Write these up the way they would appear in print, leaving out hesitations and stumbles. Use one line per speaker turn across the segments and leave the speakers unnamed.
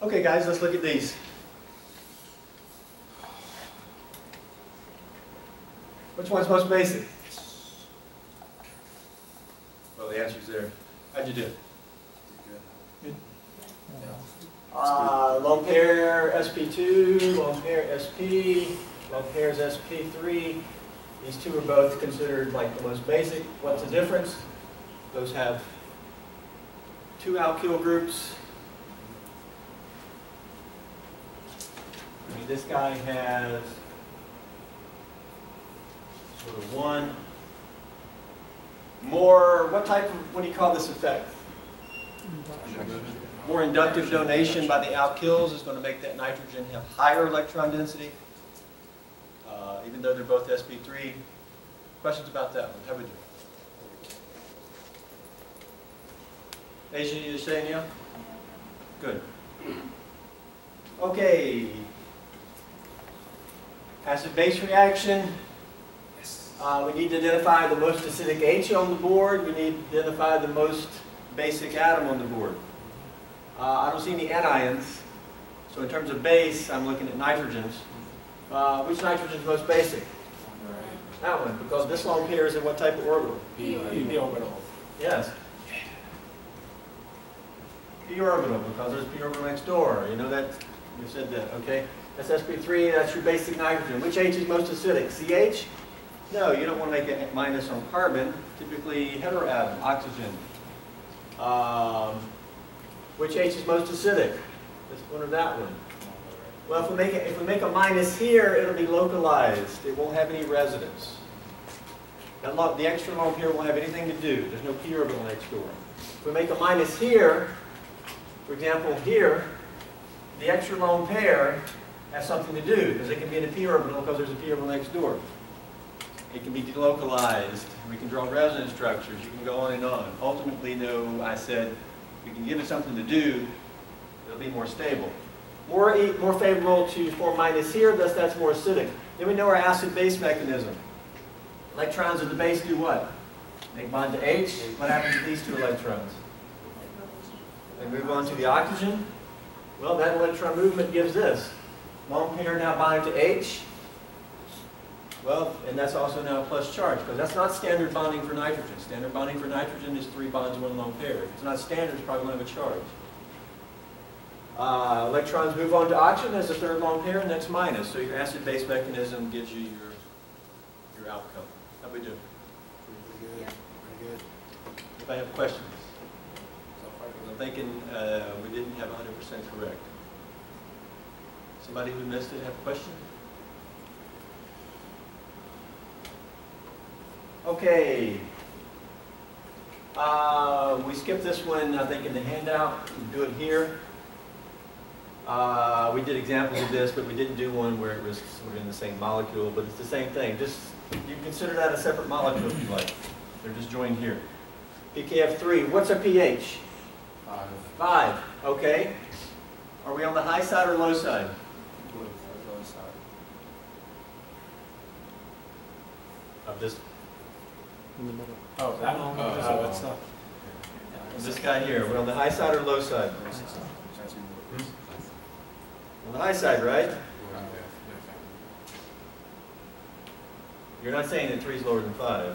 Okay guys, let's look at these. Which one's most basic? Well, the answer's there. How'd you do? Good. Lone pair SP2, lone pair SP, lone pairs SP3. These two are both considered like the most basic. What's the difference? Those have two alkyl groups. I mean, this guy has sort of one more, what do you call this effect? More inductive donation by the alkyls is going to make that nitrogen have higher electron density, even though they're both sp3. Questions about that one? How would you? Asia, you saying yeah? Good. Okay. Acid-base reaction. We need to identify the most acidic H on the board. We need to identify the most basic atom on the board. I don't see any anions. So in terms of base, I'm looking at nitrogens. Which nitrogen is most basic? That one, because this lone pair is in what type of orbital?
P orbital.
Yes. P orbital, because there's P orbital next door. You know that? You said that, okay? That's sp3, that's your basic nitrogen. Which H is most acidic? CH? No, you don't want to make a minus on carbon. Typically heteroatom, oxygen. Which H is most acidic? This one or that one? Well, if we make a minus here, it'll be localized. It won't have any resonance. The extra lone pair won't have anything to do. There's no p orbital next door. If we make a minus here, for example, here, the extra lone pair has something to do because it can be in a p orbital because there's a p orbital next door. It can be delocalized. We can draw resonance structures. You can go on and on. Ultimately, though, I said we can give it something to do. It'll be more stable. More favorable to form minus here, thus that's more acidic. Then we know our acid-base mechanism. Electrons at the base do what? They bond to H. What happens to these two electrons? They move on to the oxygen. Well, that electron movement gives this. Lone pair now bind to H. Well, and that's also now a plus charge, because that's not standard bonding for nitrogen. Standard bonding for nitrogen is 3 bonds, 1 lone pair. If it's not standard, it's probably going to have a charge. Electrons move on to oxygen as a third lone pair, and that's minus. So your acid-base mechanism gives you your outcome. How we do?
Pretty good. Pretty good.
If I have questions. I'm thinking we didn't have 100% correct. Somebody who missed it have a question? Okay. We skipped this one, I think, in the handout. We'll do it here. We did examples of this, but we didn't do one where it was sort of in the same molecule, but it's the same thing. Just, you can consider that a separate molecule if you like. They're just joined here. pKf3, what's our pH? 5. Okay. Are we on the high side or low side?
Low side.
Of this?
In the middle.
Oh, that one? Oh, it's not.
This guy here. We're on the high side or low side? On the high side, right? You're not saying that 3 is lower than 5.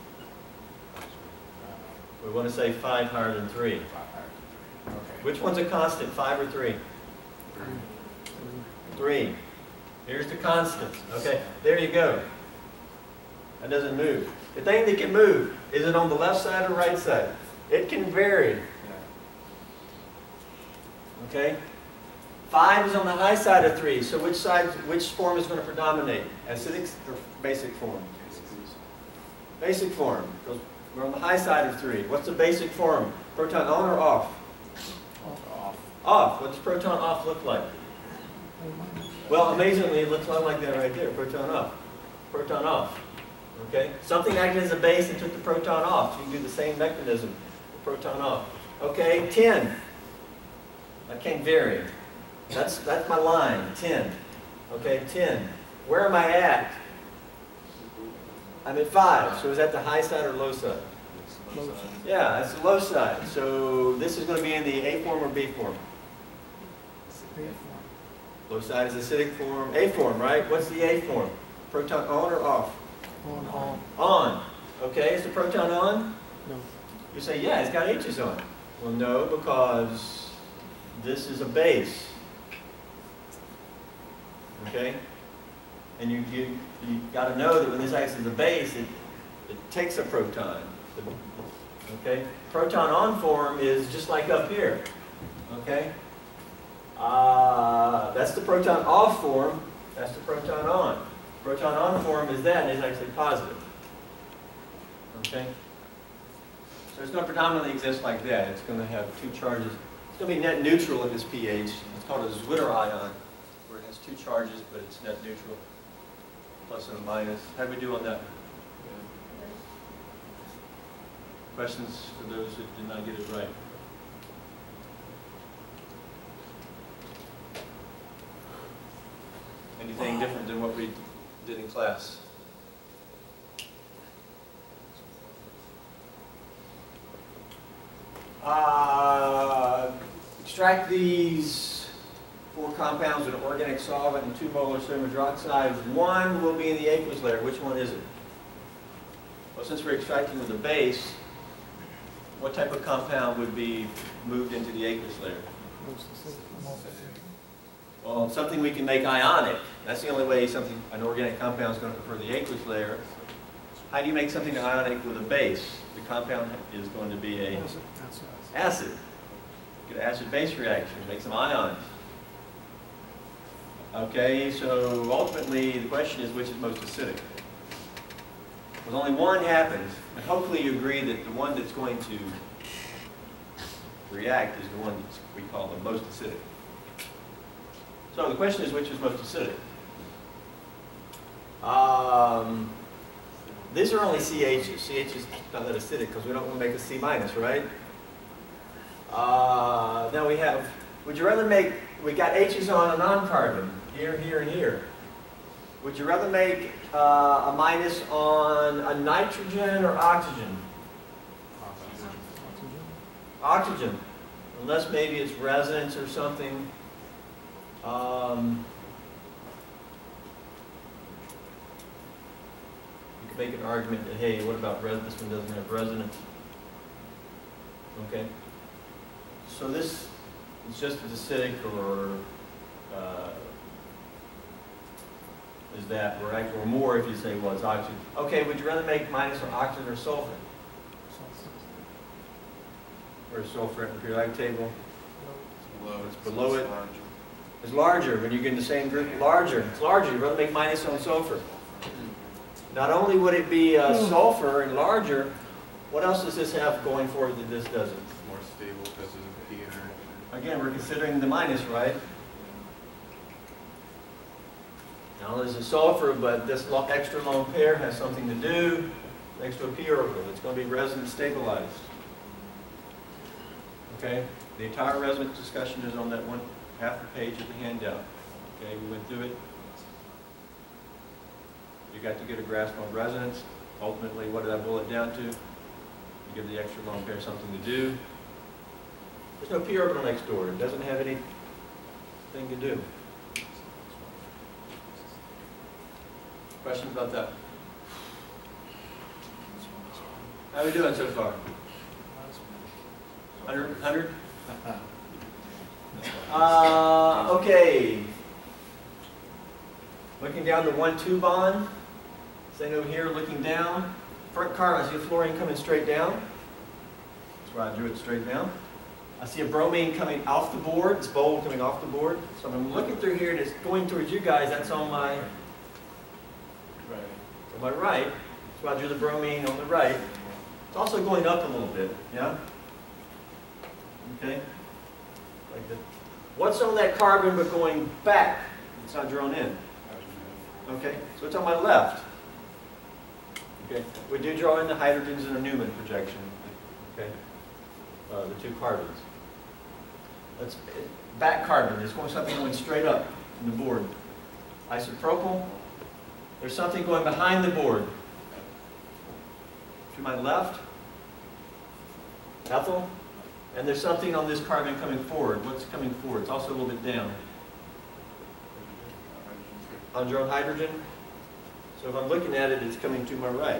We want to say 5 higher than 3.
Okay.
Which one's a constant, 5 or 3? 3. Here's the constant. Okay, there you go. That doesn't move. The thing that can move, is it on the left side or right side? It can vary. Okay? 5 is on the high side of 3, so which form is going to predominate? Acidic or basic form? Basic form. Because we're on the high side of 3. What's the basic form? Proton on or off?
Off.
Off. What does proton off look like? Well, amazingly, it looks a lot like that right there. Proton off. Proton off. Okay? Something acted as a base and took the proton off. So you can do the same mechanism. Proton off. Okay, 10. That can vary. That's my line, 10. Okay, 10. Where am I at? I'm at 5. So is that the high side or low side?
Low side.
Yeah, that's the low side. So this is going to be in the A form or B form? Both sides is acidic form. A form, right? What's the A form? Proton on or off?
On.
On. Okay, is the proton on?
No.
You say, yeah, it's got H's on. Well, no, because this is a base. Okay? And you got to know that when this acts as a base, it takes a proton. Okay? Proton on form is just like up here. Okay? That's the proton off form. That's the proton on. Proton on form is that, and it's actually positive. Okay? So it's going to predominantly exist like that. It's going to have two charges. It's going to be net neutral at this pH. It's called a Zwitter ion, where it has two charges, but it's net neutral, plus and a minus. How do we do on that? Questions for those who did not get it right? Anything different than what we did in class? Extract these 4 compounds with an organic solvent and 2 molar sodium hydroxide. One will be in the aqueous layer. Which one is it? Well, since we're extracting with a base, what type of compound would be moved into the aqueous layer? Well, something we can make ionic. That's the only way an organic compound is going to prefer the aqueous layer. How do you make something ionic with a base? The compound is going to be a acid. Get an acid-base reaction, make some ions. Okay, so ultimately the question is which is most acidic? Well, only one happens, and hopefully you agree that the one that's going to react is the one that we call the most acidic. So the question is which is most acidic? These are only CHs. CH is not that acidic because we don't want to make a C minus, right? Now we have, would you rather make, we got H's on a non-carbon, here, here, and here. Would you rather make a minus on a nitrogen or oxygen? Oxygen. Unless maybe it's resonance or something. You could make an argument that, hey, what about resonance? This one doesn't have resonance. Okay. So this is just as acidic, or is that, or more if you say, well, it's oxygen. Okay, would you rather make minus on oxygen or sulfur? Or sulfur in the periodic table? It's below it. It's larger. When you get in the same group, larger. It's larger. You'd rather make minus on sulfur. Not only would it be sulfur and larger, what else does this have going for it that this doesn't?
More stable because of the P interaction.
Again, we're considering the minus, right? Now there's a sulfur, but this extra lone pair has something to do next to a p orbital. It's going to be resonance stabilized. Okay? The entire resonance discussion is on that half the page of the handout. Okay, we went through it. You got to get a grasp on resonance. Ultimately, what did I boil it down to? You give the extra lone pair something to do. There's no p orbital next door. It doesn't have anything to do. Questions about that? How are we doing so far? 100? Okay. Looking down the 1,2 bond. Same over here, looking down. Front carbon, I see a fluorine coming straight down. That's why I drew it straight down. I see a bromine coming off the board. It's bold coming off the board. So I'm looking through here and it's going towards you guys. That's on my right. So I drew the bromine on the right. It's also going up a little bit, yeah? Okay? Like that. What's on that carbon but going back? It's not drawn in. Okay, so it's on my left. Okay, we do draw in the hydrogens in a Newman projection. Okay, the 2 carbons. That's back carbon. There's something going straight up in the board. Isopropyl. There's something going behind the board. To my left, ethyl. And there's something on this carbon coming forward. What's coming forward? It's also a little bit down. Undrone hydrogen. So if I'm looking at it, it's coming to my right.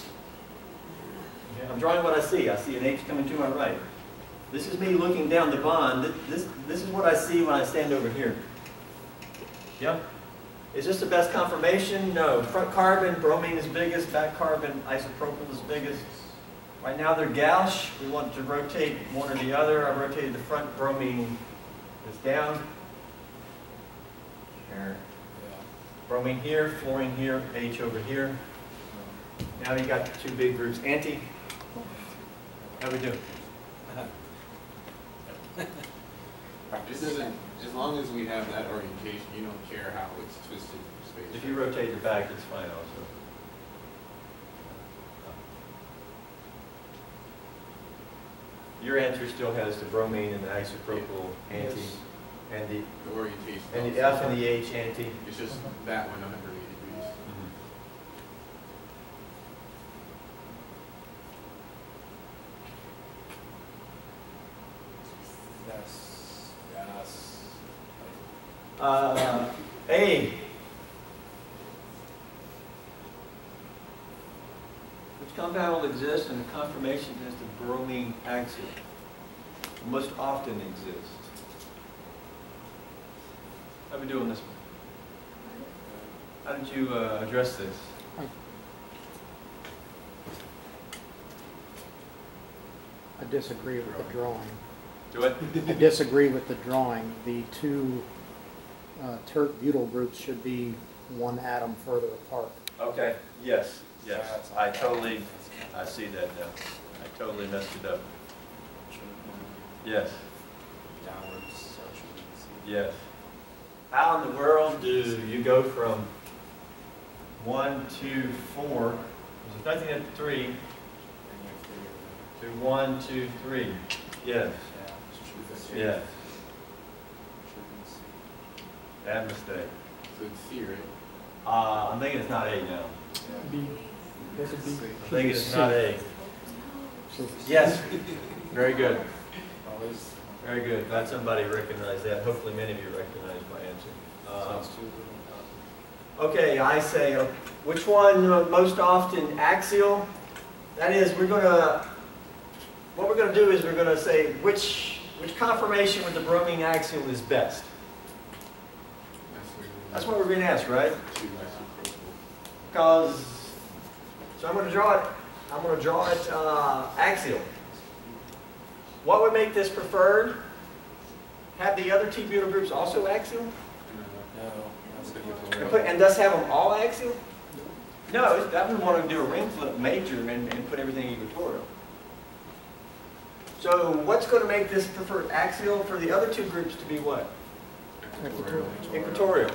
I'm drawing what I see. I see an H coming to my right. This is me looking down the bond. This is what I see when I stand over here. Yeah? Is this the best conformation? No. Front carbon, bromine is biggest. Back carbon, isopropyl is biggest. Right now they're gauche. We want to rotate one or the other. I rotated the front, bromine is down. Here. Bromine here, fluorine here, H over here. Now you got two big groups. Anti. How we doing?
It doesn't, as long as we have that orientation, you don't care how it's twisted in space.
If you rotate the back, it's fine also. Your answer still has the bromine and the isopropyl anti,
Yes.
and the
orientation.
F and the H anti.
It's just that one 180 degrees.
Yes. Yes.
A. Which compound will exist in a conformation as the bromine axial? Most often exist. How are we doing this one? How did you address this?
I disagree with the drawing.
Do it?
I disagree with the drawing. The two tert-butyl groups should be one atom further apart.
Okay, yes, yes. I see that now. I totally messed it up. Yes,
Downwards, so it should be
yes. How in the world do you go from 1 to 4, there's nothing at 3, to 1, 2, 3? Yes, yes. Bad mistake.
So it's C, right?
I'm thinking it's not A now.
B. That's a B.
I'm thinking it's not A.
So
Yes, very good.
Always.
Very good. Glad somebody recognized that. Hopefully many of you recognize my answer. Okay, I say, which one most often axial? That is, what we're going to do is we're going to say which conformation with the bromine axial is best. That's what we're being asked, right? Because, so I'm going to draw it axial. What would make this preferred? Have the other two butyl groups also axial?
No, that's good.
And thus have them all axial? No, that would want to do a ring flip major and put everything equatorial. So what's going to make this preferred axial for the other two groups to be what? Equatorial.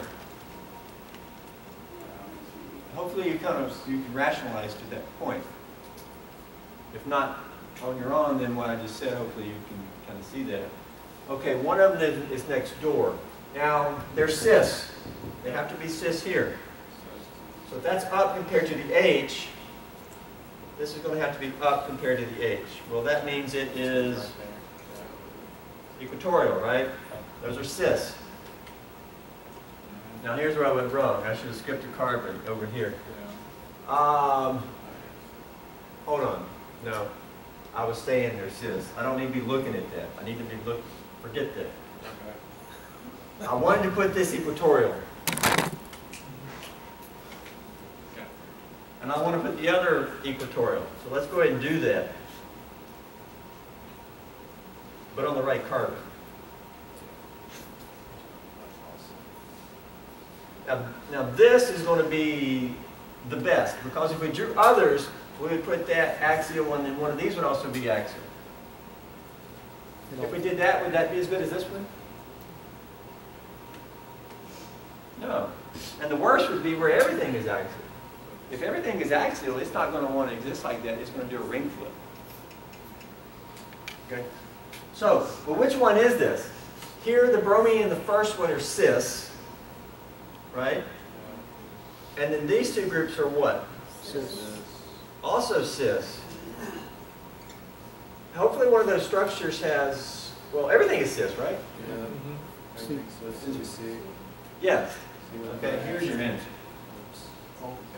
Hopefully you can rationalize to that point. If not on your own, then what I just said, hopefully you can kind of see that. Okay, one of them is next door. Now, they're cis. They have to be cis here. So if that's up compared to the H, this is going to have to be up compared to the H. Well, that means it is equatorial, right? Those are cis. Now here's where I went wrong. I should have skipped a carbon over here. Hold on. No. I was saying they're cis. I don't need to be looking at that. I need to be looking. Forget that. I wanted to put this equatorial. And I want to put the other equatorial. So let's go ahead and do that. But on the right carbon. Now this is going to be the best, because if we drew others, we would put that axial, and then one of these would also be axial. If we did that, would that be as good as this one? No. And the worst would be where everything is axial. If everything is axial, it's not going to want to exist like that. It's going to do a ring flip. Okay? So, well, which one is this? Here, the bromine and the first one are cis, right? And then these two groups are what?
Cis.
Also cis. Hopefully one of those structures has, well, everything is cis, right?
Yeah. I think so. Did you see?
Yes. Okay, here's your answer.
Oops. Oh, okay.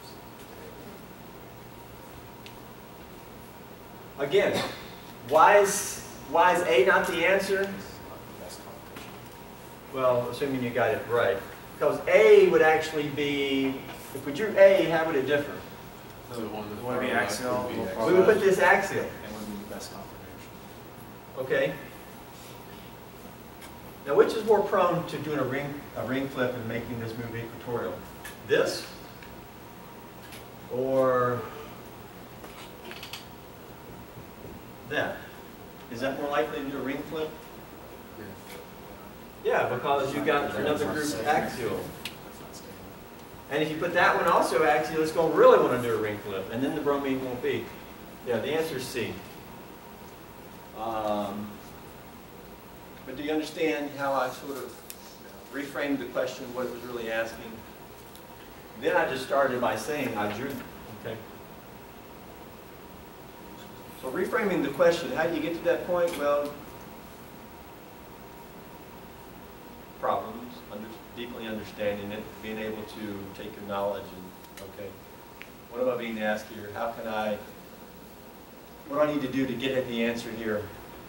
Oops.
Again, why is A not the answer?
It's not the best competition.
Well, assuming you got it right. Because A would actually be, if we drew A, how would it differ?
So the one
It would be axial.
We would put this axial.
It would be the best confirmation.
Okay. Now, which is more prone to doing a ring flip and making this move equatorial? This? Or that? Is that more likely to do a ring flip? Yeah, because you got another group axial.
That's not stable.
And if you put that one also axial, it's going to really want to do a ring flip, and then the bromine won't be. Yeah, the answer is C. But do you understand how I sort of reframed the question, what it was really asking? Then I just started by saying I drew. Okay. So reframing the question, how do you get to that point? Well, problems, deeply understanding it, being able to take your knowledge and, okay, what am I being asked here? How can I, what do I need to do to get at the answer here?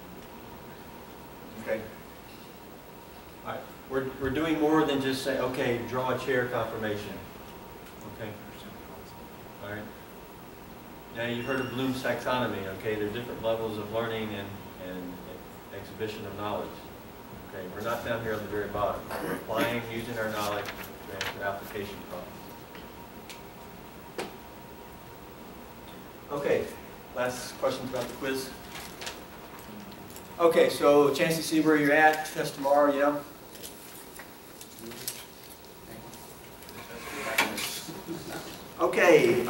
Okay. All right. We're doing more than just say, okay, draw a chair conformation. Okay. All right. Now you've heard of Bloom's taxonomy. Okay, there are different levels of learning and exhibition of knowledge. Okay, we're not down here on the very bottom. We're applying, using our knowledge to answer application problems. Okay, last questions about the quiz. Okay, so a chance to see where you're at. Test tomorrow, yeah? Okay,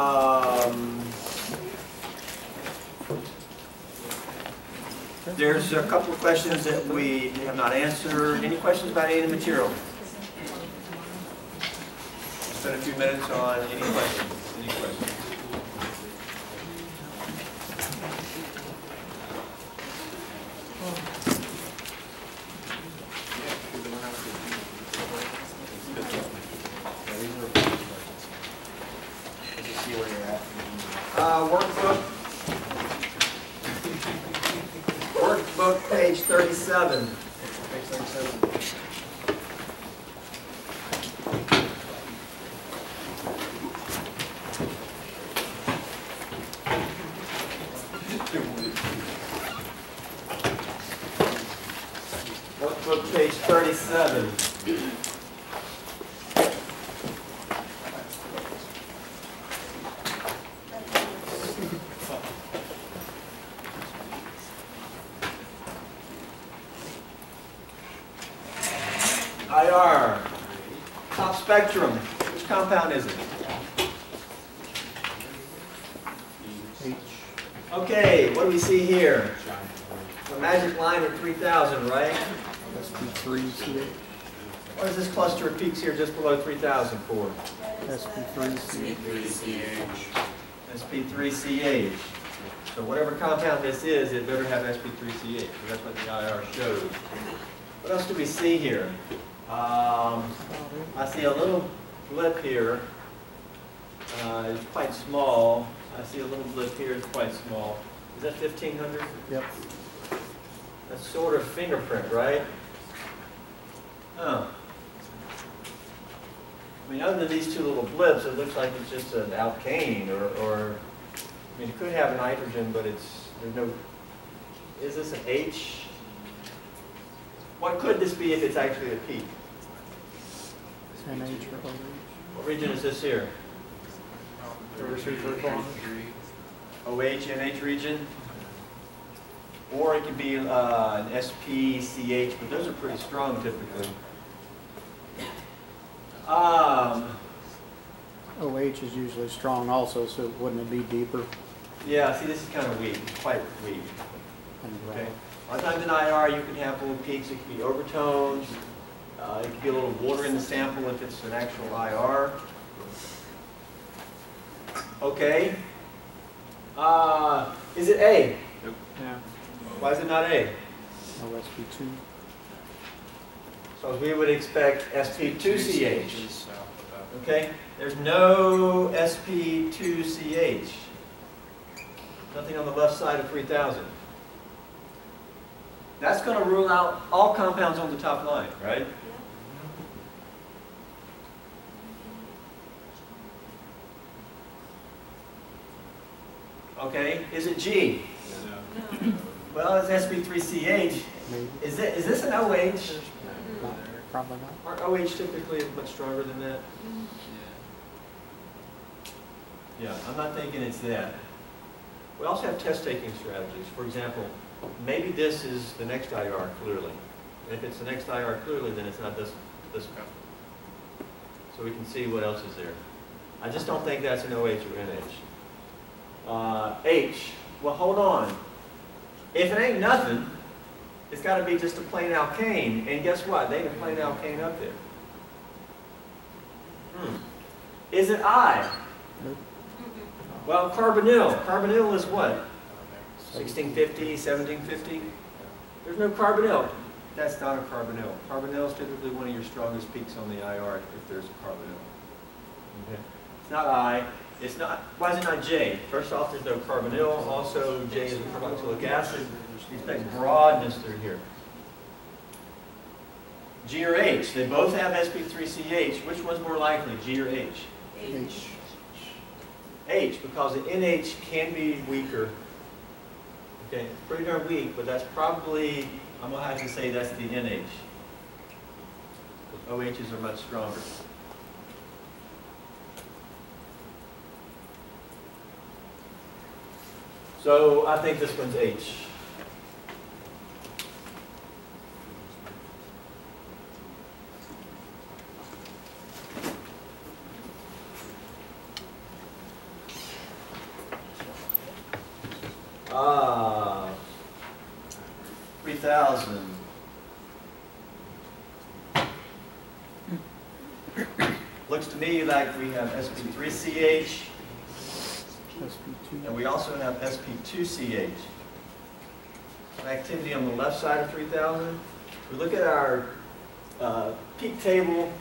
there's a couple of questions that we have not answered. Any questions about any of the material? Spend a few minutes on any questions. Any questions? Workbook, page 37. Page 37. Workbook, page 37. IR, top spectrum, which compound is it?
H.
Okay, what do we see here? A magic line of 3,000, right?
SP3CH.
What is this cluster of peaks here just below 3,000 for?
SP3CH.
SP3CH. So whatever compound this is, it better have SP3CH, because that's what the IR shows. What else do we see here? I see a little blip here. It's quite small. I see a little blip here. It's quite small. Is that 1,500?
Yep.
That's sort of fingerprint, right? Huh. I mean, other than these two little blips, it looks like it's just an alkane, or I mean, it could have nitrogen, but there's no. Is this an H? What could this be if it's actually a peak?
NH or OH.
What region is this here? OH, NH region? Or it could be an SPCH, but those are pretty strong typically.
OH is usually strong also, so wouldn't it be deeper?
Yeah, see, this is kind of weak, quite weak.
And
Okay. A lot of times in IR, you can have little peaks. It could be overtones. It could be a little water in the sample if it's an actual IR. Okay. Is it A?
Yeah.
Why is it not A?
OSP2.
So we would expect sp2ch.
So,
Okay? There's no sp2ch. Nothing on the left side of 3000. That's going to rule out all compounds on the top line, right? Okay, is it G?
no.
Well, it's sp3ch.
Maybe.
Is this an OH?
Not, probably not.
Aren't OH typically much stronger than that? Yeah, I'm not thinking it's that. We also have test-taking strategies. For example, maybe this is the next IR clearly. And if it's the next IR clearly, then it's not this one. So we can see what else is there. I just don't think that's an OH or NH. H, well hold on. If it ain't nothing, it's got to be just a plain alkane. And guess what? They ain't a plain alkane up there. Is it I?
Nope.
Well, carbonyl. Carbonyl is what? 1650, 1750? There's no carbonyl. That's not a carbonyl. Carbonyl is typically one of your strongest peaks on the IR if there's a carbonyl. Okay. It's not I. It's not. Why is it not J? First off, there's no carbonyl. Also, J is a carboxylic acid. We expect broadness through here. G or H. They both have sp3ch. Which one's more likely, G or H?
H.
H, because the NH can be weaker. Okay, it's pretty darn weak, but that's probably, I'm going to have to say that's the NH. But OHs are much stronger. So I think this one's H. Ah, 3000. Looks to me like we have sp3ch,
SP2.
and we also have sp2ch. Activity on the left side of 3000. We look at our peak table.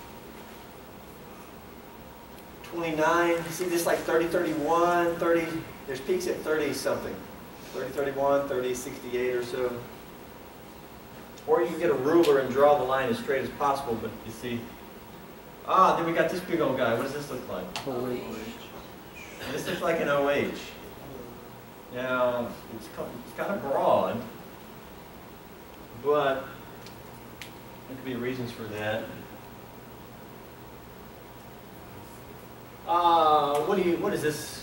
29, see this like 30, 31, 30, there's peaks at 30 something. 30, 31, 30, 68 or so. Or you can get a ruler and draw the line as straight as possible, but you see, then we got this big old guy. What does this look like?
OH.
This looks like an OH. Now, it's kind of broad, but there could be reasons for that. What is this?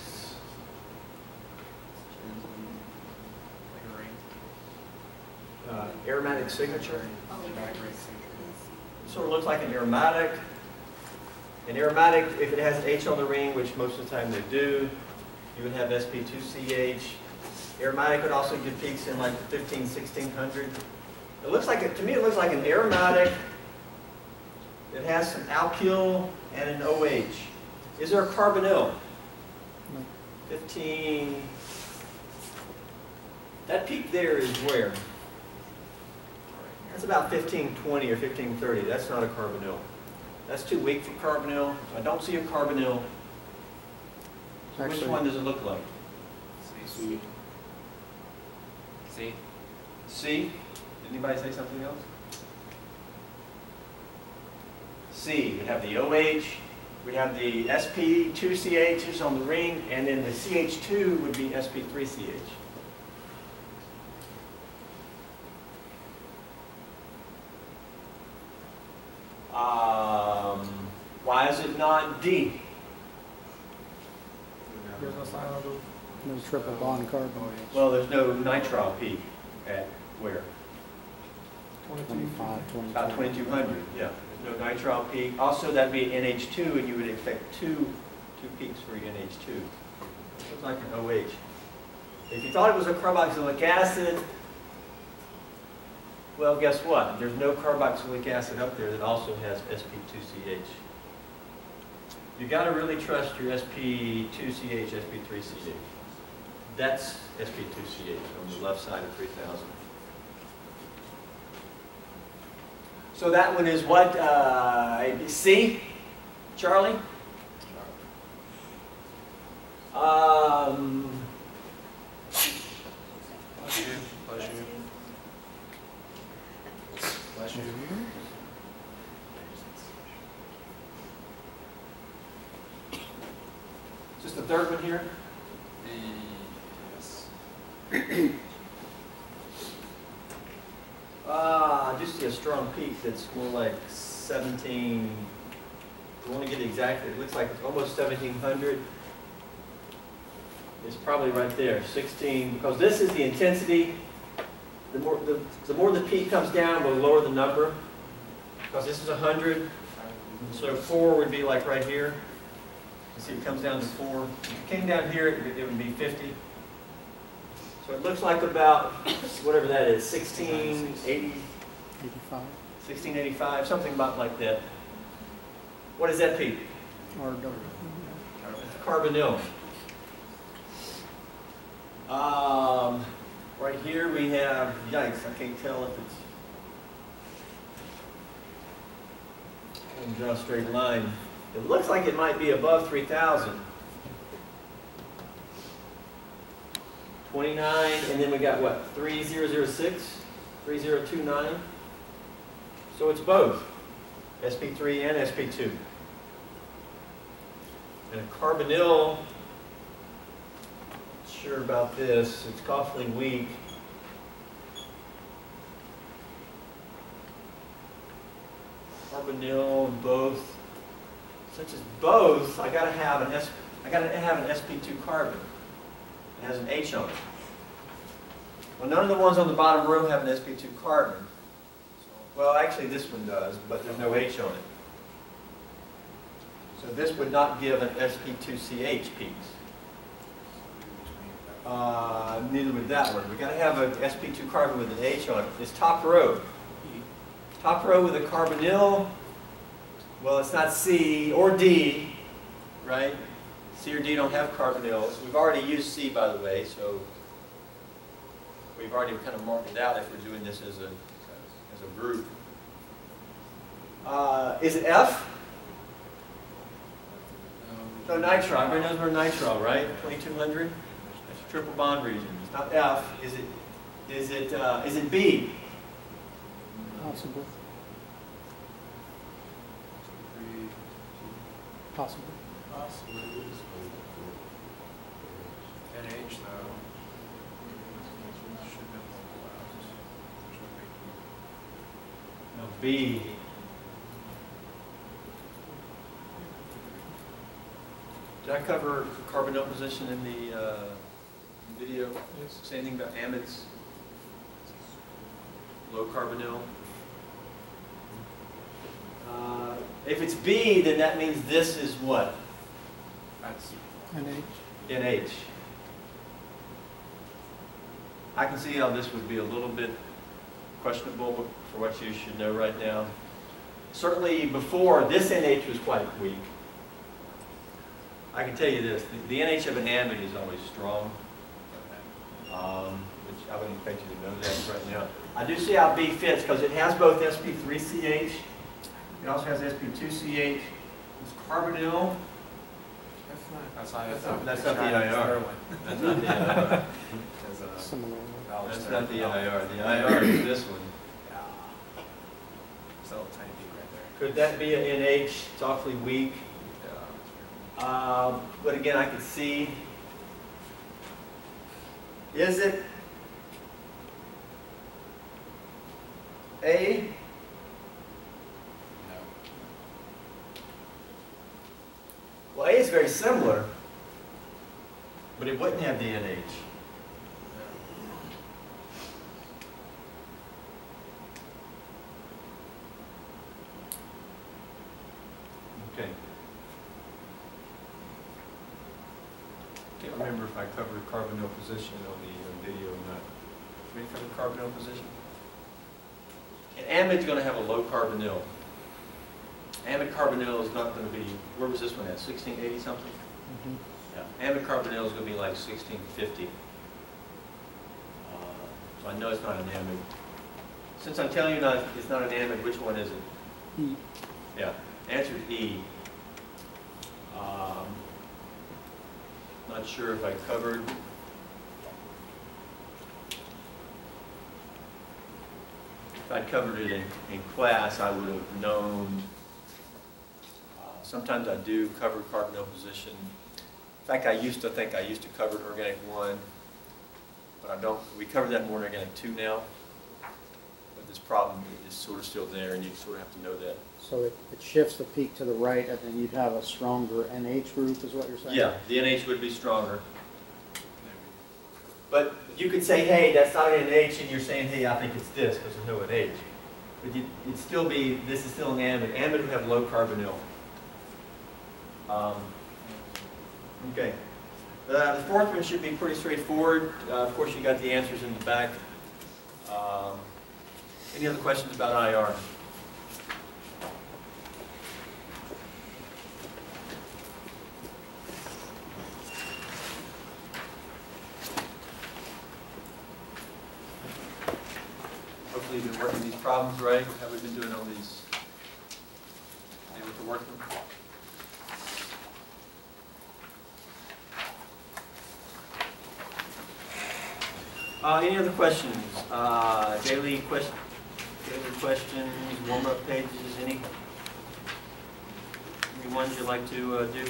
Aromatic signature? Sort of looks like an aromatic. An aromatic, if it has an H on the ring, which most of the time they do, you would have sp2ch. Aromatic would also give peaks in like the 15, 1600. It looks like, to me, it looks like an aromatic. It has some alkyl and an OH. Is there a carbonyl?
No.
15. That peak there is where? That's about 1520 or 1530. That's not a carbonyl. That's too weak for carbonyl. So I don't see a carbonyl. So which
Actually-
one does it look like?
C.
See?
C? Did anybody say something else? C. We'd have the OH. We'd have the sp2ch's on the ring, and then the CH2 would be sp3ch. Why is it not D?
No triple bond carbon.
Well, there's no nitrile peak at where?
25,
About 2200, yeah. There's no nitrile peak. Also, that'd be NH2, and you would expect two peaks for your NH2. It looks like an OH. If you thought it was a carboxylic acid, well, guess what? There's no carboxylic acid up there that also has sp2ch. You got to really trust your sp2ch, sp3ch. That's sp2ch on the left side of 3000. So that one is what, C, Charlie?
Bless you. Bless you. Bless you.
Just the third one here?
Yes.
I just see a strong peak that's more like 17, I want to get exactly, it looks like it's almost 1700. It's probably right there, 16, because this is the intensity. The more the peak comes down, the lower the number. Because this is 100, so 4 would be like right here. You see it comes down to 4. If it came down here, it would be 50. So it looks like about, whatever that is, 1680,
85
1685, something about like that. What is that peak?
or double.
It's carbonyl. Right here we have, yikes, I can't tell if it's, I can draw a straight line. It looks like it might be above 3,000. 29, and then we got what, 3006, 3029? So it's both, sp3 and sp2. And a carbonyl, not sure about this, it's awfully weak. Carbonyl, both. Since it's both, I gotta have an sp2 carbon. It has an H on it. Well, none of the ones on the bottom row have an sp2 carbon. Well, actually this one does, but there's no H on it. So this would not give an sp2ch peaks. Neither would that one. We've got to have an sp2 carbon with an H on it. It's top row. Top row with a carbonyl. Well, it's not C or D, right? C or D don't have carbonyls. We've already used C, by the way, so we've already kind of marked it out if we're doing this as a group. Is it F? No, nitrile. Everybody knows we're nitrile, right? 2200. That's a triple bond region. It's not F. Is it B?
Possible. Possible.
NH though. Should have localized.
No, B. Did I cover carbonyl position in the video?
Yes.
Say anything about amides? Low carbonyl? If it's B, then that means this is what?
That's
NH.
NH. I can see how this would be a little bit questionable for what you should know right now. Certainly before, this NH was quite weak. I can tell you this, the NH of an amide is always strong, which I wouldn't expect you to know that right now. I do see how B fits because it has both sp3ch, it also has sp2ch, it's carbonyl.
That's not
That's not the NIR. That's not the NIR.
Similar.
That's not the NIR. The NIR is this one.
Yeah. So tiny peak right there.
Could that be an NH? It's awfully weak. But again, I could see. Is it A?
No.
Well, A is very similar, but it wouldn't have the NH. Okay. Can't remember if I covered carbonyl position on the video or not. Did we cover carbonyl position? An amide's going to have a low carbonyl. Amide carbonyl is not going to be, where was this one at, 1680 something?
Mm-hmm.
Yeah. Amide carbonyl is going to be like 1650. So I know it's not an amide. Since I'm telling you it's not an amide, which one is it?
E.
Yeah, answer is E. Not sure if I covered. If I'd covered it in class, I would have known. Sometimes I do cover carbonyl position. In fact, I used to cover organic 1, but I don't. We cover that more in organic 2 now. But this problem is sort of still there, and you sort of have to know that.
So it shifts the peak to the right, and then you'd have a stronger NH group, is what you're saying?
Yeah, the NH would be stronger. But you could say, hey, that's not an NH, and you're saying, hey, I think it's this, because there's no NH. But it'd still be, this is still an amide. Amide would have low carbonyl. Okay. The fourth one should be pretty straightforward. Of course, you got the answers in the back. Any other questions about IR? Hopefully you've been working these problems right. How have we been doing all these? Able to work them? Any other questions? Daily questions, warm-up pages, any ones you'd like to do?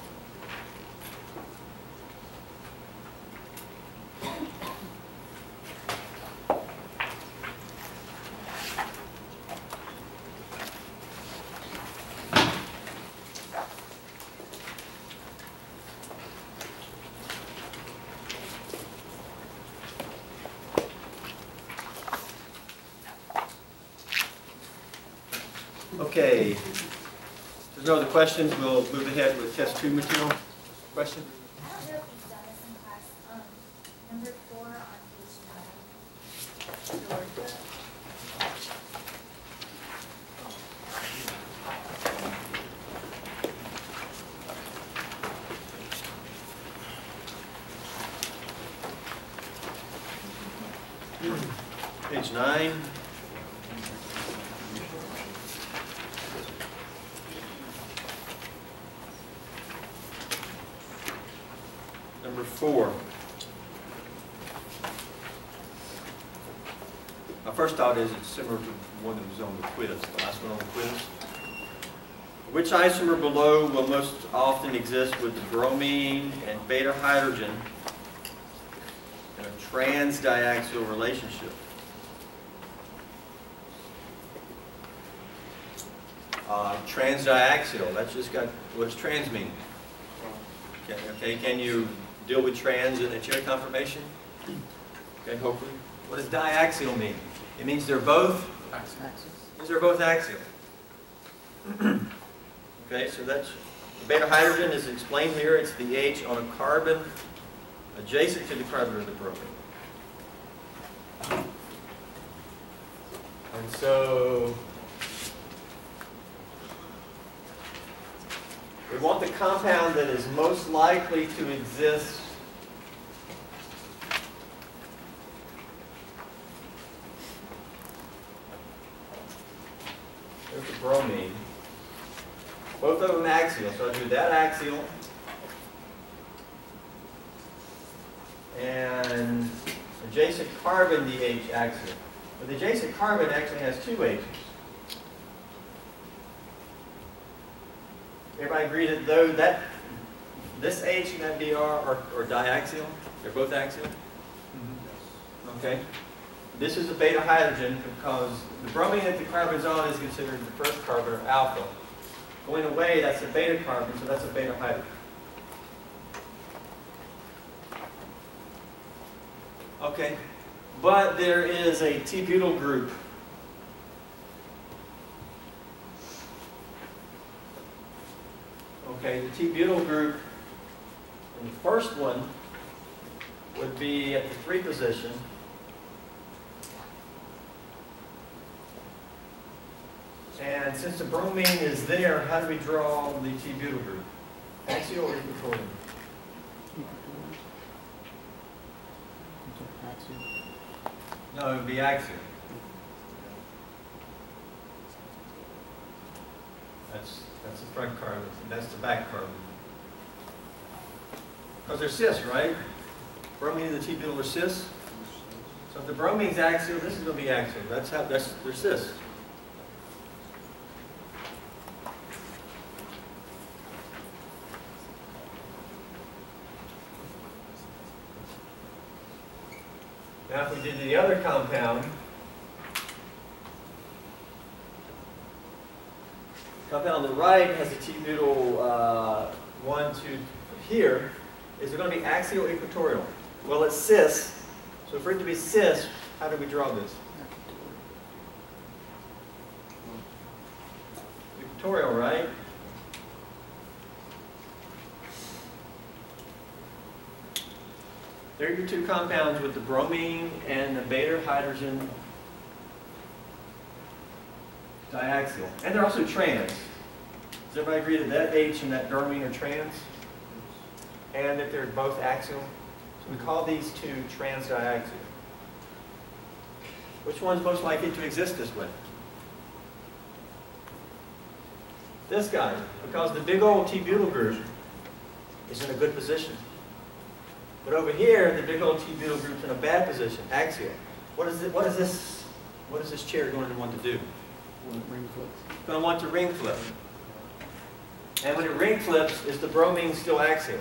Okay, if there's no other questions, we'll move ahead with test 2 material. Question?
I don't know if you've done this in class. Number 4 on page 9.
Page 9. Number 4. My first thought is it's similar to one that was on the quiz, the last one on the quiz. Which isomer below will most often exist with the bromine and beta hydrogen in a trans-diaxial relationship? Trans-diaxial, that's just got, what does trans mean? Okay, can you deal with trans in a chair confirmation? Okay, hopefully. What does diaxial mean? It means they're both axial. Okay, so that's, the beta hydrogen is explained here. It's the H on a carbon adjacent to the carbon of the bromine. And so, we want the compound that is most likely to exist there's the bromine. Both of them axial, so I do that axial. And adjacent carbon, the H axial. But the adjacent carbon actually has 2 H's. Everybody agree that though that this H and that Br are diaxial? They're both axial? Okay. This is a beta hydrogen because the bromine that the carbon's on is considered the first carbon, or alpha. Going away, that's a beta carbon, so that's a beta hydrogen. Okay. But there is a T-butyl group. Okay, the T-butyl group, and the first one would be at the 3 position. And since the bromine is there, how do we draw the T-butyl group? Axial or equatorial? No, it would be axial. That's the front carbon, and that's the back carbon. Because they're cis, right? Bromine and the T-butyl are cis. So if the bromine's axial, this is going to be axial. They're cis. Now if we did the other compound, on the right has a T-butyl 1, 2 here. Is it going to be axial or equatorial? Well, it's cis. So for it to be cis, how do we draw this? Equatorial, right? There are your two compounds with the bromine and the beta hydrogen diaxial. And they're also trans. Does everybody agree that H and that bromine are trans? And that they're both axial? So we call these two trans diaxial. Which one's most likely to exist this way? This guy, because the big old T-butyl group is in a good position. But over here, the big old T-butyl group's in a bad position, axial. What is this chair going to want to do?
Ring flip.
It's going to want to ring flip. And when it ring flips, is the bromine still axial?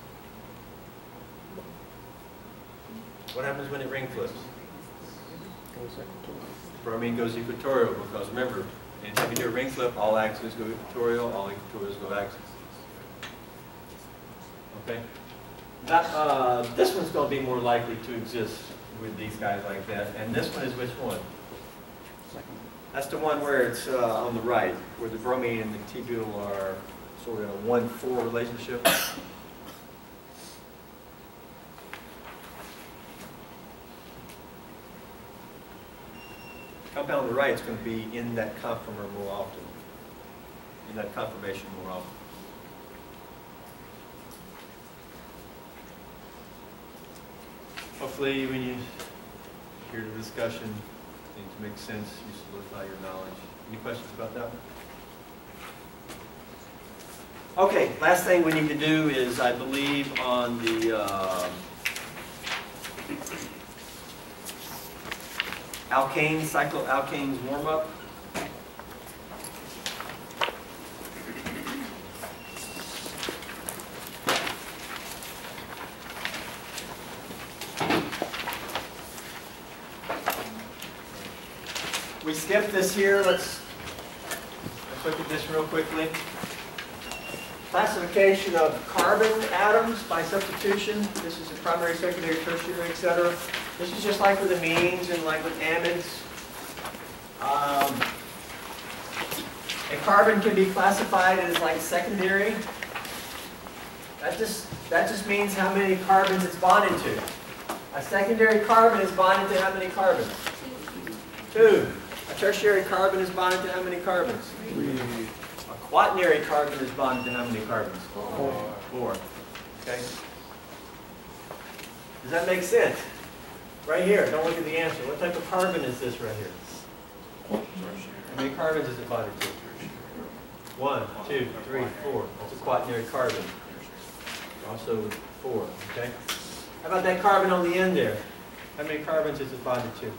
What happens when it ring flips?
Goes equatorial.
Bromine goes equatorial because remember, anytime you do a ring flip, all axials go equatorial, all equatorials go axial. Okay? This one's going to be more likely to exist with these guys like that. And this one is which one?
Second.
That's the one where it's on the right, where the bromine and the T-butyl are sort of in a 1-4 relationship. Compound on the right is going to be in that conformer more often, in that conformation more often. Hopefully, when you hear the discussion, things make sense, you solidify your knowledge. Any questions about that one? Okay, last thing we need to do is, I believe, on the alkane, cycloalkanes warm-up. We skipped this here. Let's look at this real quickly. Classification of carbon atoms by substitution. This is the primary, secondary, tertiary, etc. This is just like with amines and like with amides. A carbon can be classified as like secondary. That just means how many carbons it's bonded to. A secondary carbon is bonded to how many carbons? 2. A tertiary carbon is bonded to how many carbons?
3.
A quaternary carbon is bonded to how many carbons? 4. Okay. Does that make sense? Right here, don't look at the answer. What type of carbon is this right here? How many carbons is it bonded to? 1, 2, 3, 4. That's a quaternary carbon. Also 4. Okay. How about that carbon on the end there? How many carbons is it bonded to?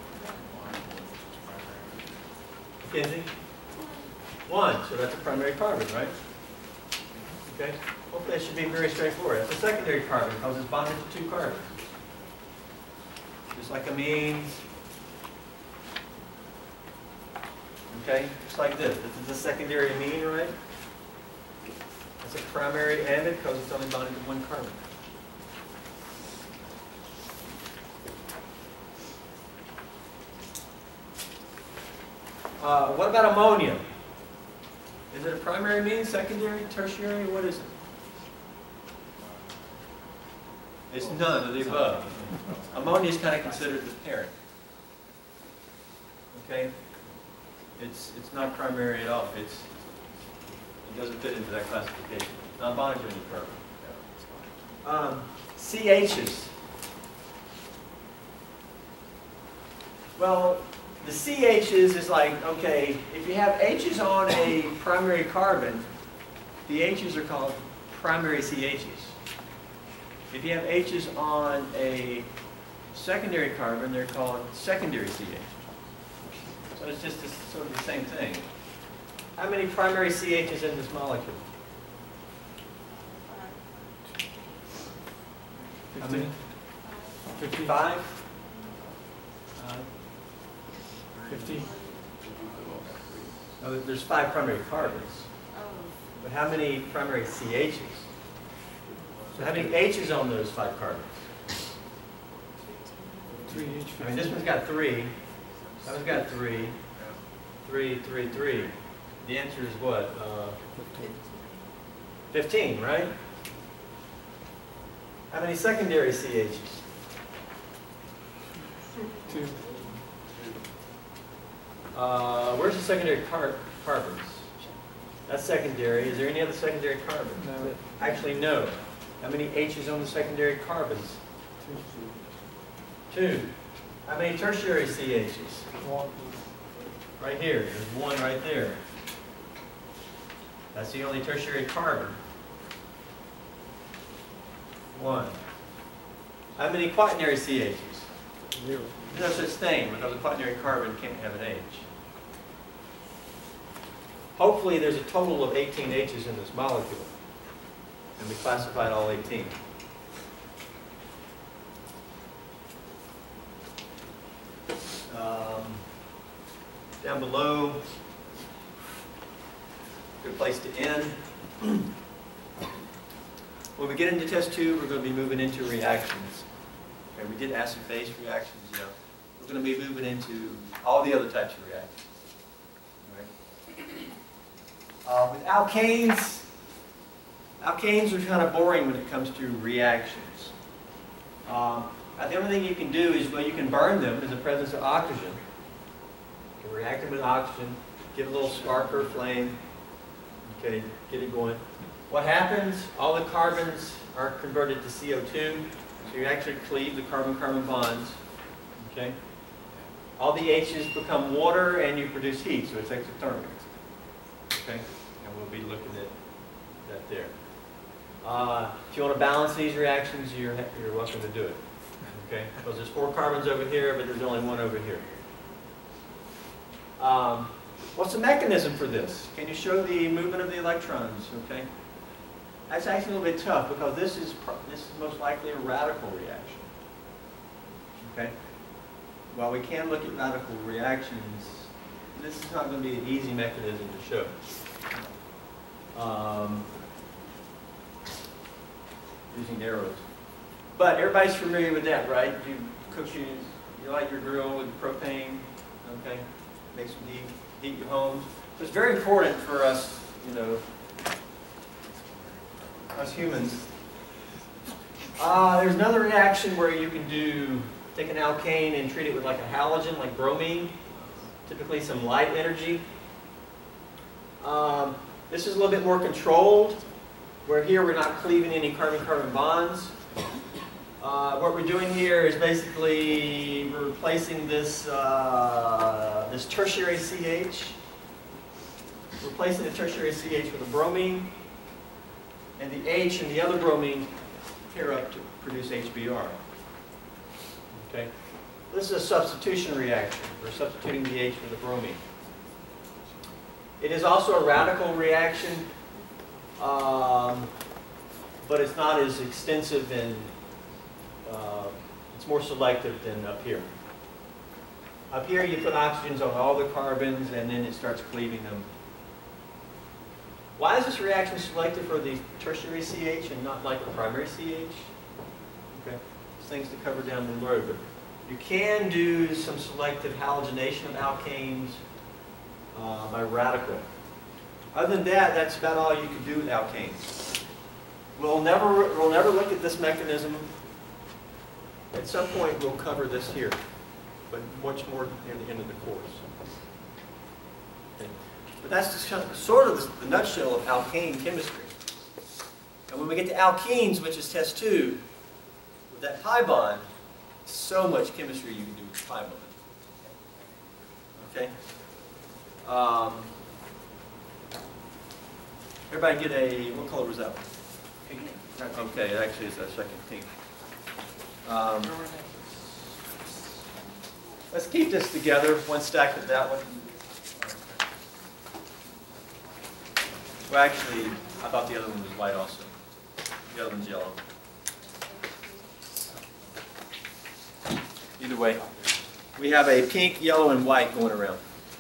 Kinsey? 1. So that's a primary carbon, right? Okay. Hopefully that should be very straightforward. That's a secondary carbon because it's bonded to 2 carbons. Just like amines. Okay, just like this. This is a secondary amine, right? That's a primary amide because it's only bonded to 1 carbon. What about ammonia? Is it a primary amine, secondary, tertiary? What is it? It's none of the above. Ammonia is kind of considered the parent. Okay? It's not primary at all. It doesn't fit into that classification. It's not bonded to any carbon. CHs. Well, the CHs is like, okay, if you have H's on a primary carbon, the H's are called primary CHs. If you have H's on a secondary carbon, they're called secondary CHs. So it's just sort of the same thing. How many primary CHs in this molecule? How many? 55?
50.
Oh, there's 5 primary carbons. But how many primary CHs? So how many H's on those 5 carbons?
3 each.
I mean, this one's got 3. That one's got 3. 3, 3, 3. The answer is what? 15, right? How many secondary CHs?
2.
Where's the secondary carbons? That's secondary. Is there any other secondary carbon?
No.
Actually, no. How many H's on the secondary carbons? 2. How many tertiary CHs?
1.
Right here. There's 1 right there. That's the only tertiary carbon. 1. How many quaternary CHs?
0.
There's no such thing because a quaternary carbon can't have an H. Hopefully there's a total of 18 H's in this molecule. And we classified all 18. Down below, good place to end. When we get into test 2, we're going to be moving into reactions. Okay, we did acid-base reactions, We're going to be moving into all the other types of reactions. All right. With alkanes, alkanes are kind of boring when it comes to reactions. The only thing you can do is, well, you can burn them in the presence of oxygen. You can react them with oxygen, get a little spark or flame, okay, get it going. What happens? All the carbons are converted to CO2, so you actually cleave the carbon-carbon bonds, okay? All the H's become water and you produce heat, so it's exothermic, okay? And we'll be looking at that there. If you want to balance these reactions, you're welcome to do it, okay? Because there's 4 carbons over here, but there's only 1 over here. What's the mechanism for this? Can you show the movement of the electrons, okay? That's actually a little bit tough because this is most likely a radical reaction. Okay? While we can look at radical reactions, this is not going to be an easy mechanism to show. Using arrows. But everybody's familiar with that, right? You cook you light your grill with propane, okay? Make some heat your homes. So it's very important for us, us humans. There's another reaction where you can take an alkane and treat it with like a halogen, like bromine, typically some light energy. This is a little bit more controlled, where here we're not cleaving any carbon-carbon bonds. What we're doing here is basically we're replacing this, this tertiary CH, replacing the tertiary CH with a bromine, and the H and the other bromine pair up to produce HBr. Okay? This is a substitution reaction. We're substituting the H for the bromine. It is also a radical reaction, but it's not as extensive and it's more selective than up here. Up here you put oxygens on all the carbons and then it starts cleaving them. Why is this reaction selective for the tertiary CH and not like the primary CH? Okay, there's things to cover down the road, but you can do some selective halogenation of alkanes by radical. Other than that, that's about all you can do with alkanes. We'll never look at this mechanism. At some point, we'll cover this here, but much more near the end of the course. Okay. But that's just sort of the nutshell of alkane chemistry. And when we get to alkenes, which is test 2, with that pi bond, so much chemistry you can do with pi bond. Okay. Everybody get a, what color was that one?
Pink.
Okay, actually it's a second pink. Let's keep this together, one stack with that one. Well, actually, I thought the other one was white also. The other one's yellow. Either way, we have a pink, yellow, and white going around.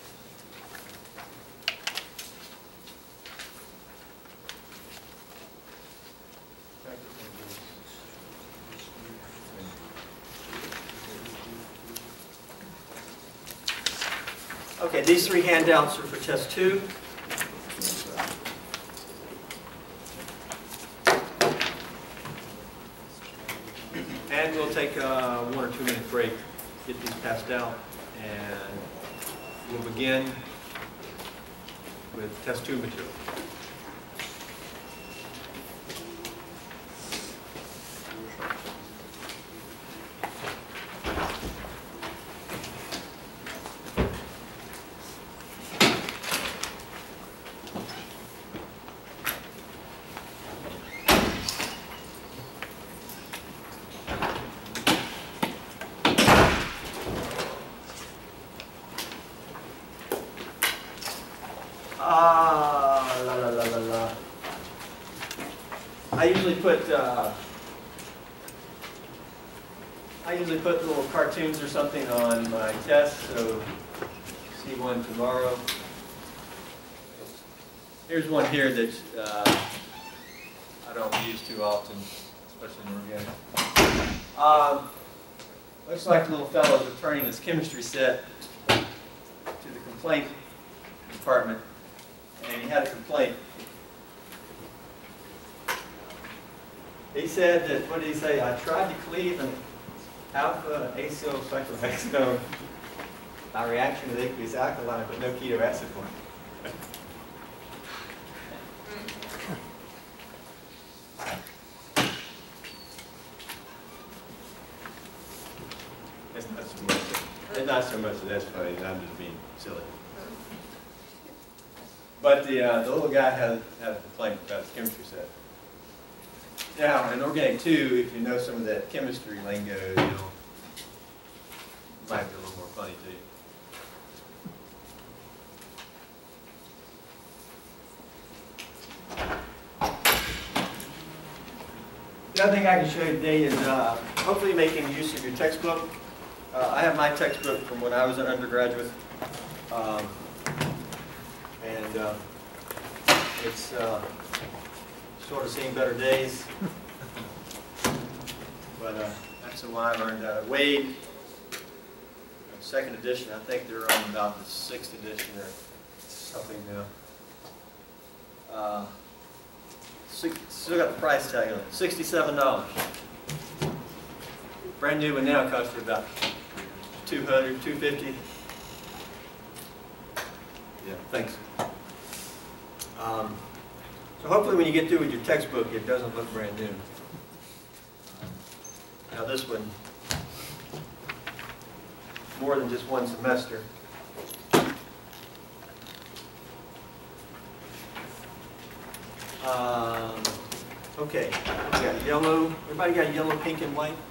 Okay, these three handouts are for test 2. And we'll take a 1 or 2 minute break, get these passed out, and we'll begin with test 2 material. I usually put little cartoons or something on my test, so see one tomorrow. Here's one here that I don't use too often, especially in organic. Looks like the little fellow is returning his chemistry set to the complaint department, and he had a complaint. He said that, what did he say? I tried to cleave an alpha acyl cyclohexanone by reaction with aqueous alkaline, but no keto acid form. It's not so much that that's funny, I'm just being silly. But the little guy had a complaint about his chemistry set. Now, in Organic 2, if you know some of that chemistry lingo, it might be a little more funny to you. The other thing I can show you today is hopefully making use of your textbook. I have my textbook from when I was an undergraduate, and it's sort of seen better days, but that's the one I learned out of Wade. Second edition, I think they're on about the 6th edition or something now. Still got the price tag on it, $67. Brand new one now costs you about $200, $250. Yeah, thanks. So hopefully when you get through with your textbook, it doesn't look brand new. Now this one, more than just one semester. Okay, we got yellow. Everybody got yellow, pink, and white?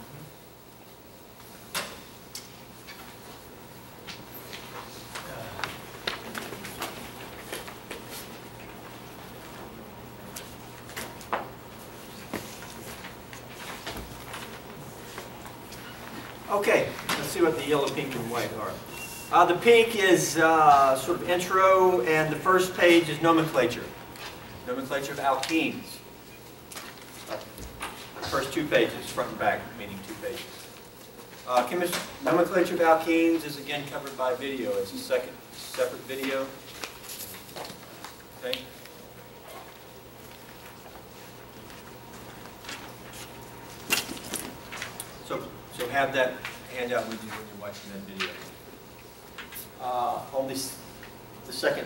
Okay, let's see what the yellow, pink, and white are. The pink is sort of intro, and the first page is nomenclature. Nomenclature of alkenes. First 2 pages, front and back, meaning 2 pages. Nomenclature of alkenes is again covered by video. It's a separate video. Okay. So have that handout with you when you're watching that video. On the second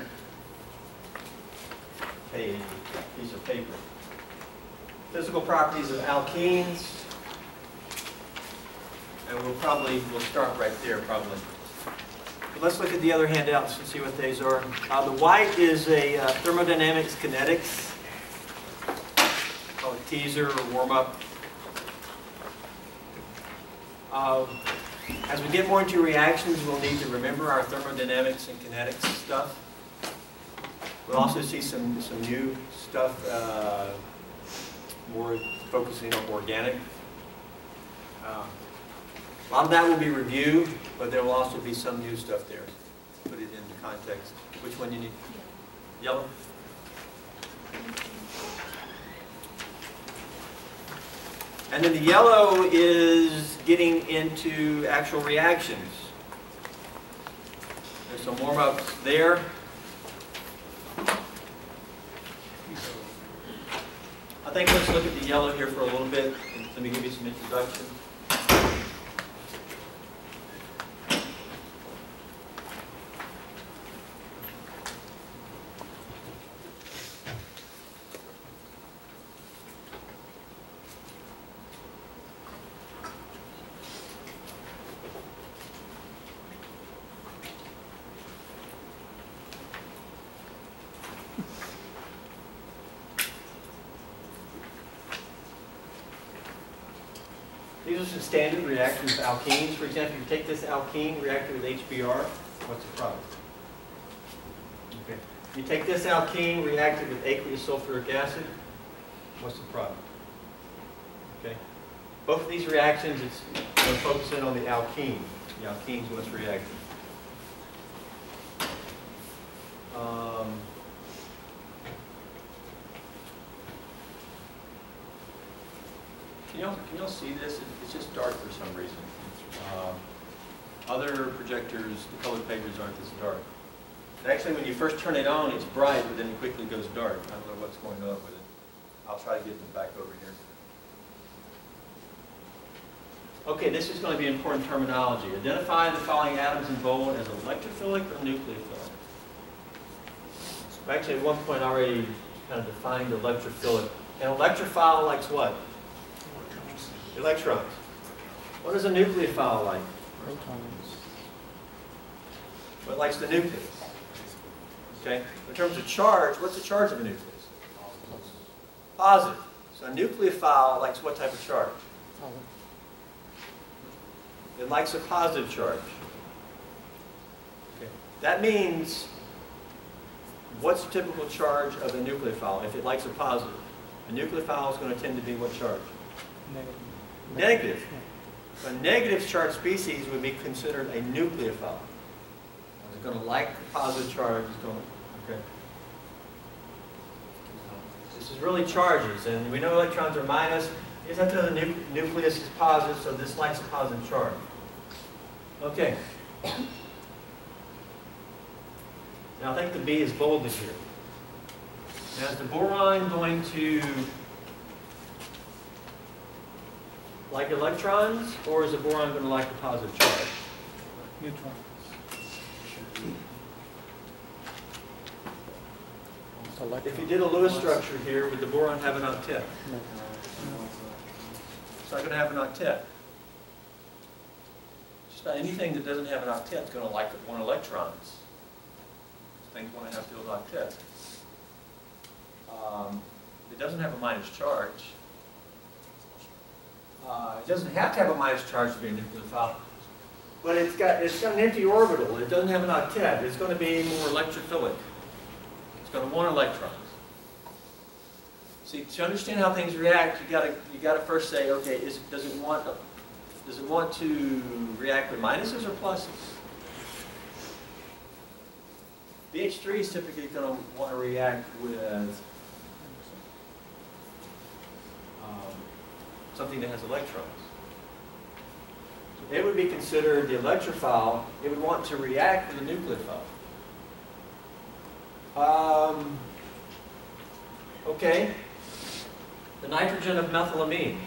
page, piece of paper. Physical properties of alkenes. And we'll start right there probably. But let's look at the other handouts and see what these are. The white is a thermodynamics kinetics, called teaser or warm-up. As we get more into reactions, we'll need to remember our thermodynamics and kinetics stuff. We'll also see some new stuff, more focusing on organic. A lot of that will be review, but there will also be some new stuff there. Put it into context. Which one do you need? Yellow? And then the yellow is getting into actual reactions. There's some warm-ups there. I think let's look at the yellow here for a little bit. Let me give you some introduction. These are some standard reactions with alkenes. For example, you take this alkene, react it with HBr, what's the product? Okay. You take this alkene, react it with aqueous sulfuric acid, what's the product? Okay. Both of these reactions, it's going to focus in on the alkene. The alkene's what's reacting. Can y'all see this? It's just dark for some reason. Other projectors, the colored papers aren't this dark. And actually, when you first turn it on, it's bright, but then it quickly goes dark. I don't know what's going on with it. I'll try to get them back over here. Okay, this is going to be important terminology. Identify the following atoms in bold as electrophilic or nucleophilic. Actually, at one point I already kind of defined electrophilic. An electrophile likes what? Electrons. What is a nucleophile like?
Protons.
Well, it likes the nucleus. Okay? In terms of charge, what's the charge of a nucleus? Positive. So a nucleophile likes what type of charge? It likes a positive charge. Okay. That means, what's the typical charge of a nucleophile if it likes a positive? A nucleophile is going to tend to be what charge?
Negative.
Negative. A negative charge species would be considered a nucleophile. It's going to like the positive charge. It's going to, okay. This is really charges, and we know electrons are minus. You just have to know the nucleus is positive, so this likes a positive charge. Okay. Now I think the B is bolded here. Now is the boron going to like electrons, or is the boron going to like the positive charge?
Neutrons.
If you did a Lewis structure here, would the boron have an octet?
No.
It's not going to have an octet. Just about anything that doesn't have an octet is going to like one electrons. Things want to have filled octets. It doesn't have a minus charge. It doesn't have to have a minus charge to be a nucleophile. But it's got an empty orbital. It doesn't have an octet. It's going to be more electrophilic. It's going to want electrons. See, to understand how things react, you got to first say, okay, does it want to react with minuses or pluses? The H3 is typically going to want to react with something that has electrons. So it would be considered the electrophile. It would want to react with a nucleophile. Okay. The nitrogen of methylamine.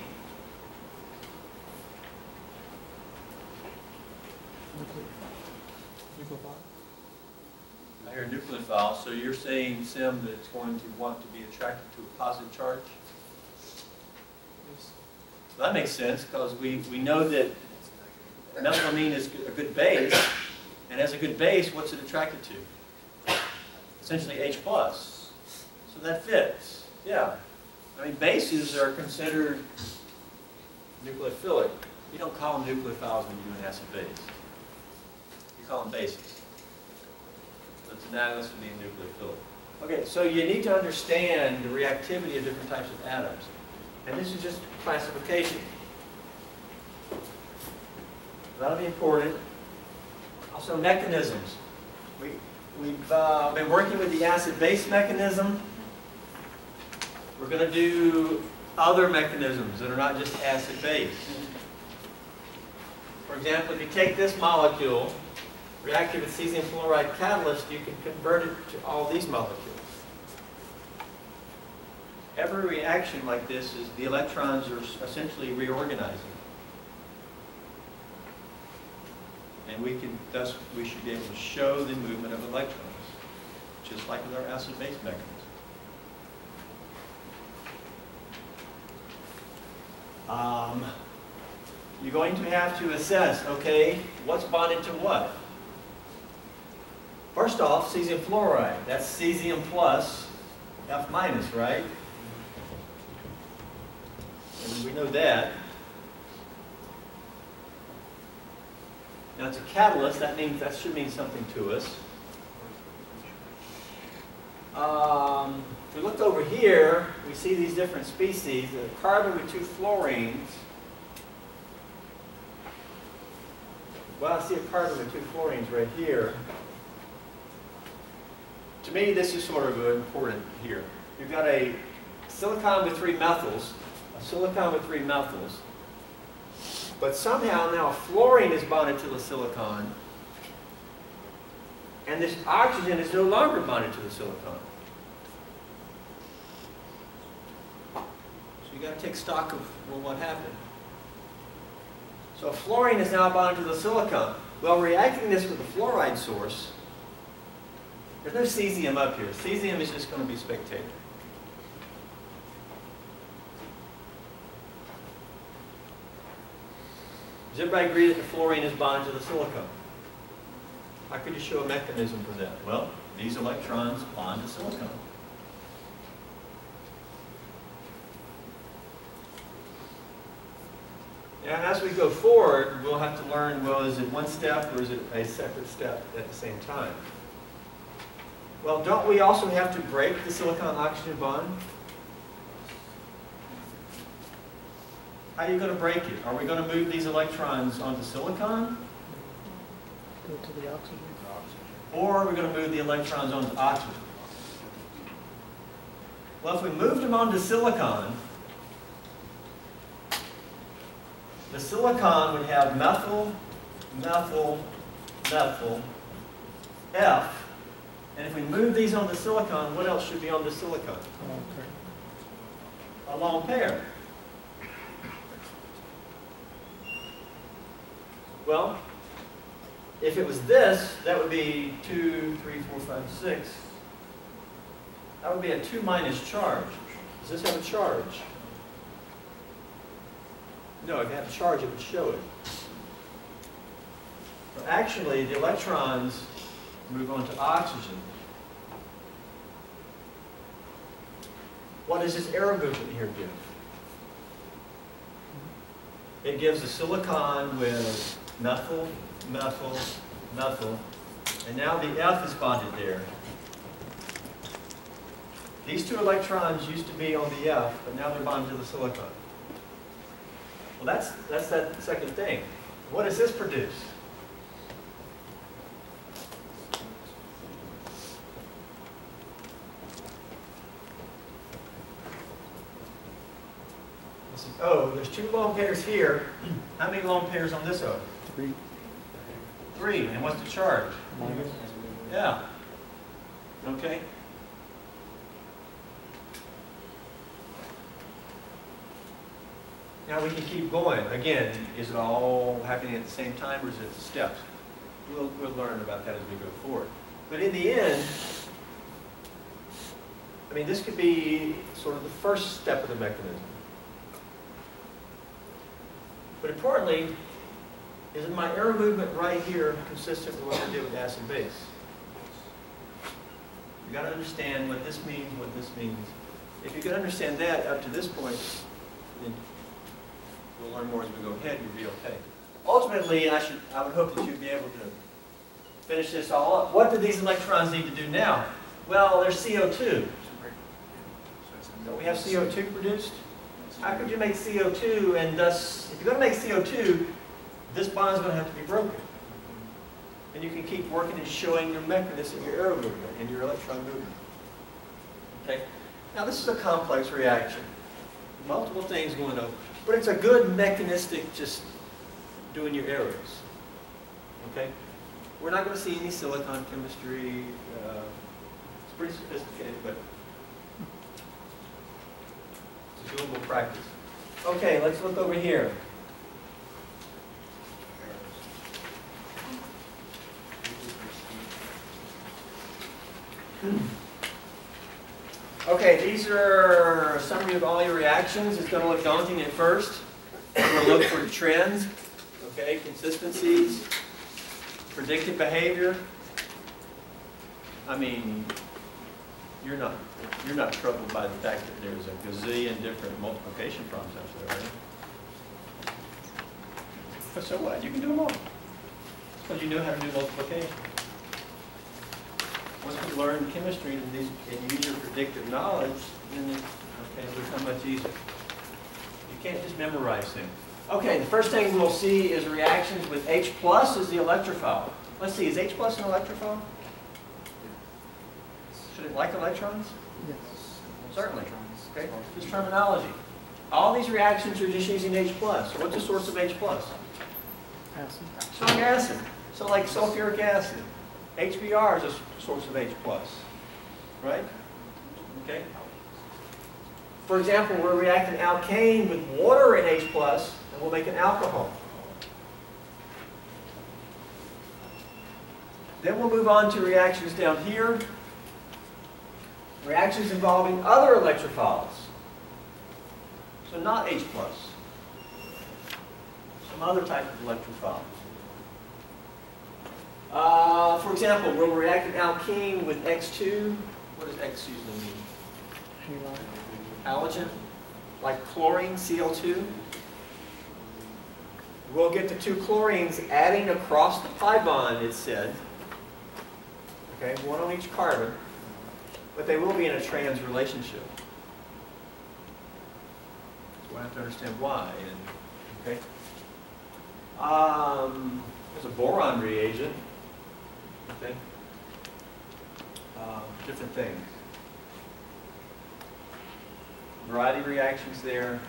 I hear nucleophile, so you're saying, Sim, that it's going to want to be attracted to a positive charge? So that makes sense, because we know that methylamine is a good base, And as a good base, what's it attracted to? Essentially H plus. So that fits. Yeah. I mean, bases are considered nucleophilic. You don't call them nucleophiles when you do an acid base. You call them bases. So it's analogous to being nucleophilic. Okay, so you need to understand the reactivity of different types of atoms. And this is just classification. That'll be important. Also mechanisms. We've been working with the acid-base mechanism. We're going to do other mechanisms that are not just acid-base. For example, if you take this molecule, react it with cesium fluoride catalyst, you can convert it to all these molecules. Every reaction like this is the electrons are essentially reorganizing. And thus we should be able to show the movement of electrons, just like with our acid-base mechanism. You're going to have to assess, okay, what's bonded to what? First off, cesium fluoride. That's cesium plus F minus, right? And we know that. Now it's a catalyst. That means that should mean something to us. If we look over here, we see these different species. A carbon with 2 fluorines. Well, I see a carbon with 2 fluorines right here. To me, this is sort of important here. You've got a silicon with 3 methyls, a silicon with 3 methyls, but somehow now a fluorine is bonded to the silicon, and this oxygen is no longer bonded to the silicon. So you've got to take stock of, well, what happened. So fluorine is now bonded to the silicon. Well, reacting this with a fluoride source, there's no cesium up here. Cesium is just going to be spectator. Does everybody agree that the fluorine is bonded to the silicon? How could you show a mechanism for that? Well, these electrons bond to silicon. And as we go forward, we'll have to learn, well, is it one step or is it a separate step at the same time? Well, don't we also have to break the silicon-oxygen bond? How are you going to break it? Are we going to move these electrons onto silicon?
Go to the oxygen.
Or are we going to move the electrons onto oxygen? Well, if we moved them onto silicon, the silicon would have methyl, methyl, methyl, F. And if we move these onto silicon, what else should be on the silicon? A lone pair. Well, if it was this, that would be 2, 3, 4, 5, 6. That would be a 2 minus charge. Does this have a charge? No, if it had a charge, it would show it. So actually, the electrons move on to oxygen. What does this arrow movement here give? It gives a silicon with methyl, methyl, methyl, and now the F is bonded there. These 2 electrons used to be on the F, but now they're bonded to the silicon. Well, that's that second thing. What does this produce? Oh, there's 2 lone pairs here. How many lone pairs on this O?
3.
3. And what's the charge?
Minus.
Yeah. Okay. Now we can keep going. Again, is it all happening at the same time or is it steps? We'll learn about that as we go forward. But in the end, I mean, this could be sort of the first step of the mechanism. But importantly, is my arrow movement right here consistent with what we did with acid base? You got to understand what this means, what this means. If you can understand that up to this point, then we'll learn more as we go ahead, you'll be okay. Ultimately, I would hope that you'd be able to finish this all up. What do these electrons need to do now? Well, there's CO2. Don't we have CO2 produced? How could you make CO2 and thus, if you're going to make CO2, this bond's going to have to be broken. And you can keep working and showing your mechanism, your arrow movement, and your electron movement. Okay? Now this is a complex reaction. Multiple things going on. But it's a good mechanistic just doing your arrows. Okay? We're not going to see any silicon chemistry. It's pretty sophisticated, but it's a doable practice. Okay, let's look over here. Okay, these are a summary of all your reactions. It's going to look daunting at first. We're going to look for trends, okay, consistencies, predicted behavior. I mean, you're not troubled by the fact that there's a gazillion different multiplication problems out there, right? But so what? You can do them all. Because you know how to do multiplication. Once you learn chemistry and use your predictive knowledge, then it'll become much easier. You can't just memorize things. Okay, the first thing we'll see is reactions with H plus is the electrophile. Let's see, is H plus an electrophile? Should it like electrons?
Yes.
Certainly. Okay, just terminology. All these reactions are just using H plus. So what's the source of H plus?
Acid.
Strong acid. So like sulfuric acid. HBr is a source of H plus, right? Okay. For example, we're reacting alkane with water in H plus, and we'll make an alcohol. Then we'll move on to reactions down here. Reactions involving other electrophiles. So not H plus. Some other type of electrophile. For example, we'll react an alkene with X2. What does X usually mean? Halogen, like chlorine, Cl2. We'll get the two chlorines adding across the pi bond, it said. Okay, one on each carbon. But they will be in a trans relationship. So we'll have to understand why. Okay. There's a boron reagent. Okay. Different things. Variety of reactions there.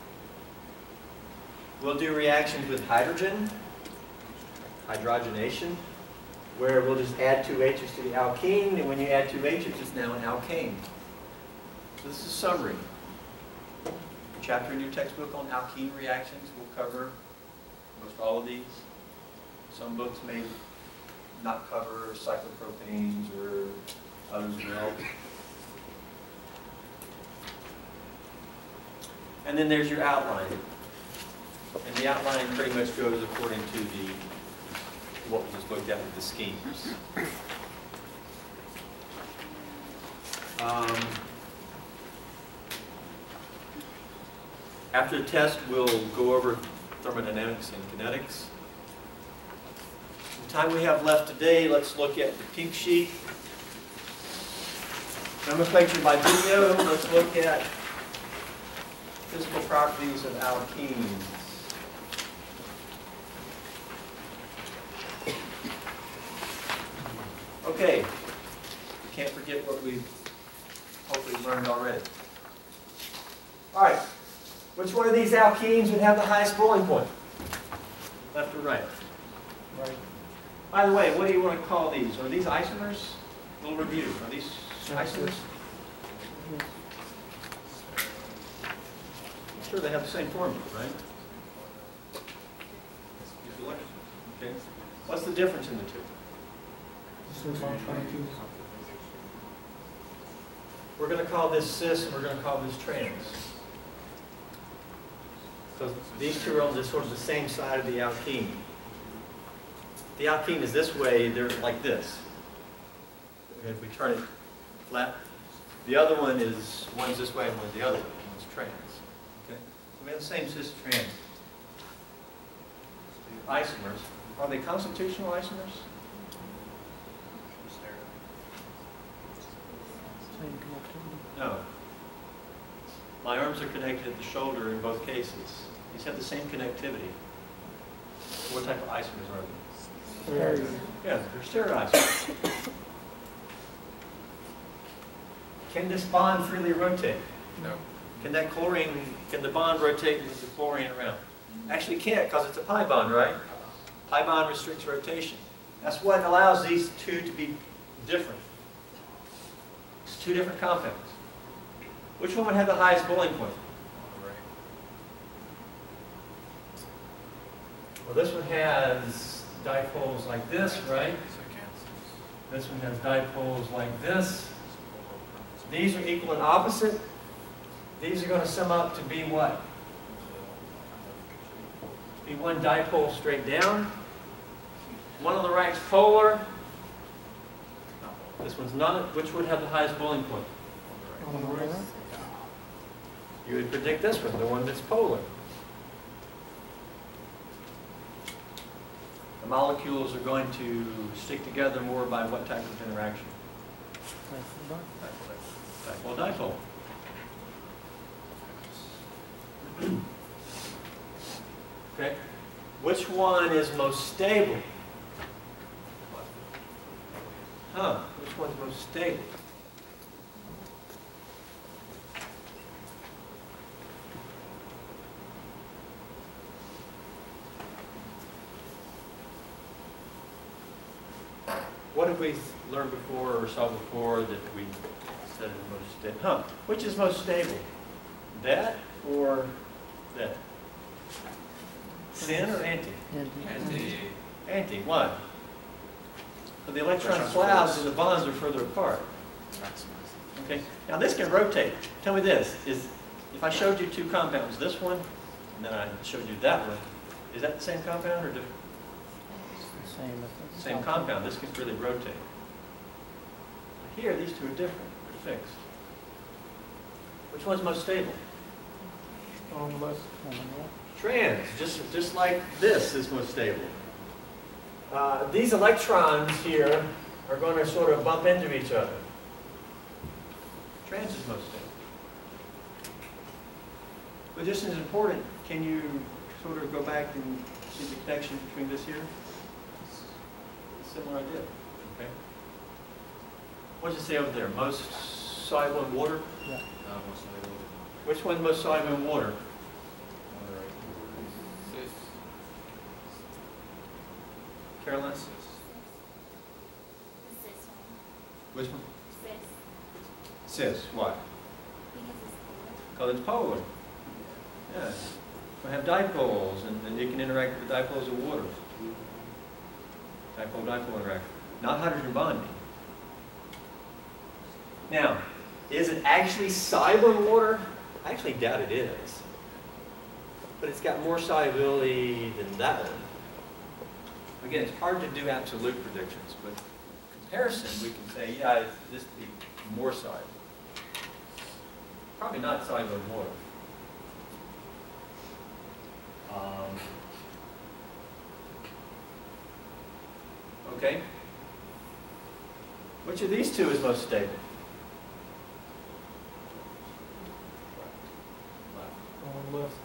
We'll do reactions with hydrogen, hydrogenation, where we'll just add two H's to the alkene, and when you add two H's, it's now an alkane. So this is a summary. A chapter in your textbook on alkene reactions will cover most all of these. Some books may not cover cyclopropanes, or others will. And then there's your outline. And the outline pretty much goes according to what we just looked at with the schemes. After the test, we'll go over thermodynamics and kinetics. The time we have left today, let's look at the pink sheet. Nomenclature by video, let's look at physical properties of alkenes. Okay, can't forget what we've hopefully learned already. All right, which one of these alkenes would have the highest boiling point? Left or right? Right. By the way, what do you want to call these? Are these isomers? A little review. Are these isomers? I'm sure they have the same formula, right? Okay. What's the difference in the two? We're going to call this cis and we're going to call this trans. So these two are on sort of the same side of the alkene. the alkene is this way, they're like this. If we turn it flat, the other one is, one's this way and one's the other way, one's trans. Okay? So we have the same cis trans. Isomers. Are they constitutional isomers? No. My arms are connected at the shoulder in both cases. These have the same connectivity. What type of isomers are they? Yeah, they're stereoisomers. Can this bond freely rotate?
No.
Can the bond rotate with the chlorine around? Actually can't, because it's a pi bond, right? Pi bond restricts rotation. That's what allows these two to be different. It's two different compounds. Which one would have the highest boiling point? Well, this one has dipoles like this, right? This one has dipoles like this. These are equal and opposite. These are going to sum up to be what? Be one dipole straight down. One on the right is polar. This one's not. Which would have the highest boiling point?
On the right.
You would predict this one, the one that's polar. The molecules are going to stick together more by what type of interaction? Dipole-dipole. Okay. Which one is most stable? Which one's most stable? What have we learned before or saw before that we said is most stable? Which is most stable? That or that? Syn or anti?
Anti.
Anti. Why? So the electron clouds and the bonds are further apart. Okay. Now this can rotate. Tell me this: if I showed you two compounds, this one, and then I showed you that one, is that the same compound or different? Same compound. This can really rotate. Here, these two are different. They're fixed. Which one's most stable?
On the left.
Trans, just like this is most stable. These electrons here are going to sort of bump into each other. Trans is most stable. But just as important, can you sort of go back and see the connection between this here? Similar idea. Okay. What does it say over there? Most soluble in water?
Yeah.
Most soluble.
Which one's most soluble in water?
Cis.
Caroline?
The cis one.
Which one?
Cis.
Cis. Why?
Because it's polar.
Because it's polar. Yeah. We have dipoles, and it can interact with the dipoles of water. Dipole-dipole interaction. Not hydrogen bonding. Now, is it actually soluble in water? I actually doubt it is. But it's got more solubility than that one. Again, it's hard to do absolute predictions, but comparison, we can say, yeah, this would be more soluble. Probably not soluble in water. Okay. Which of these two is most stable?
On the left.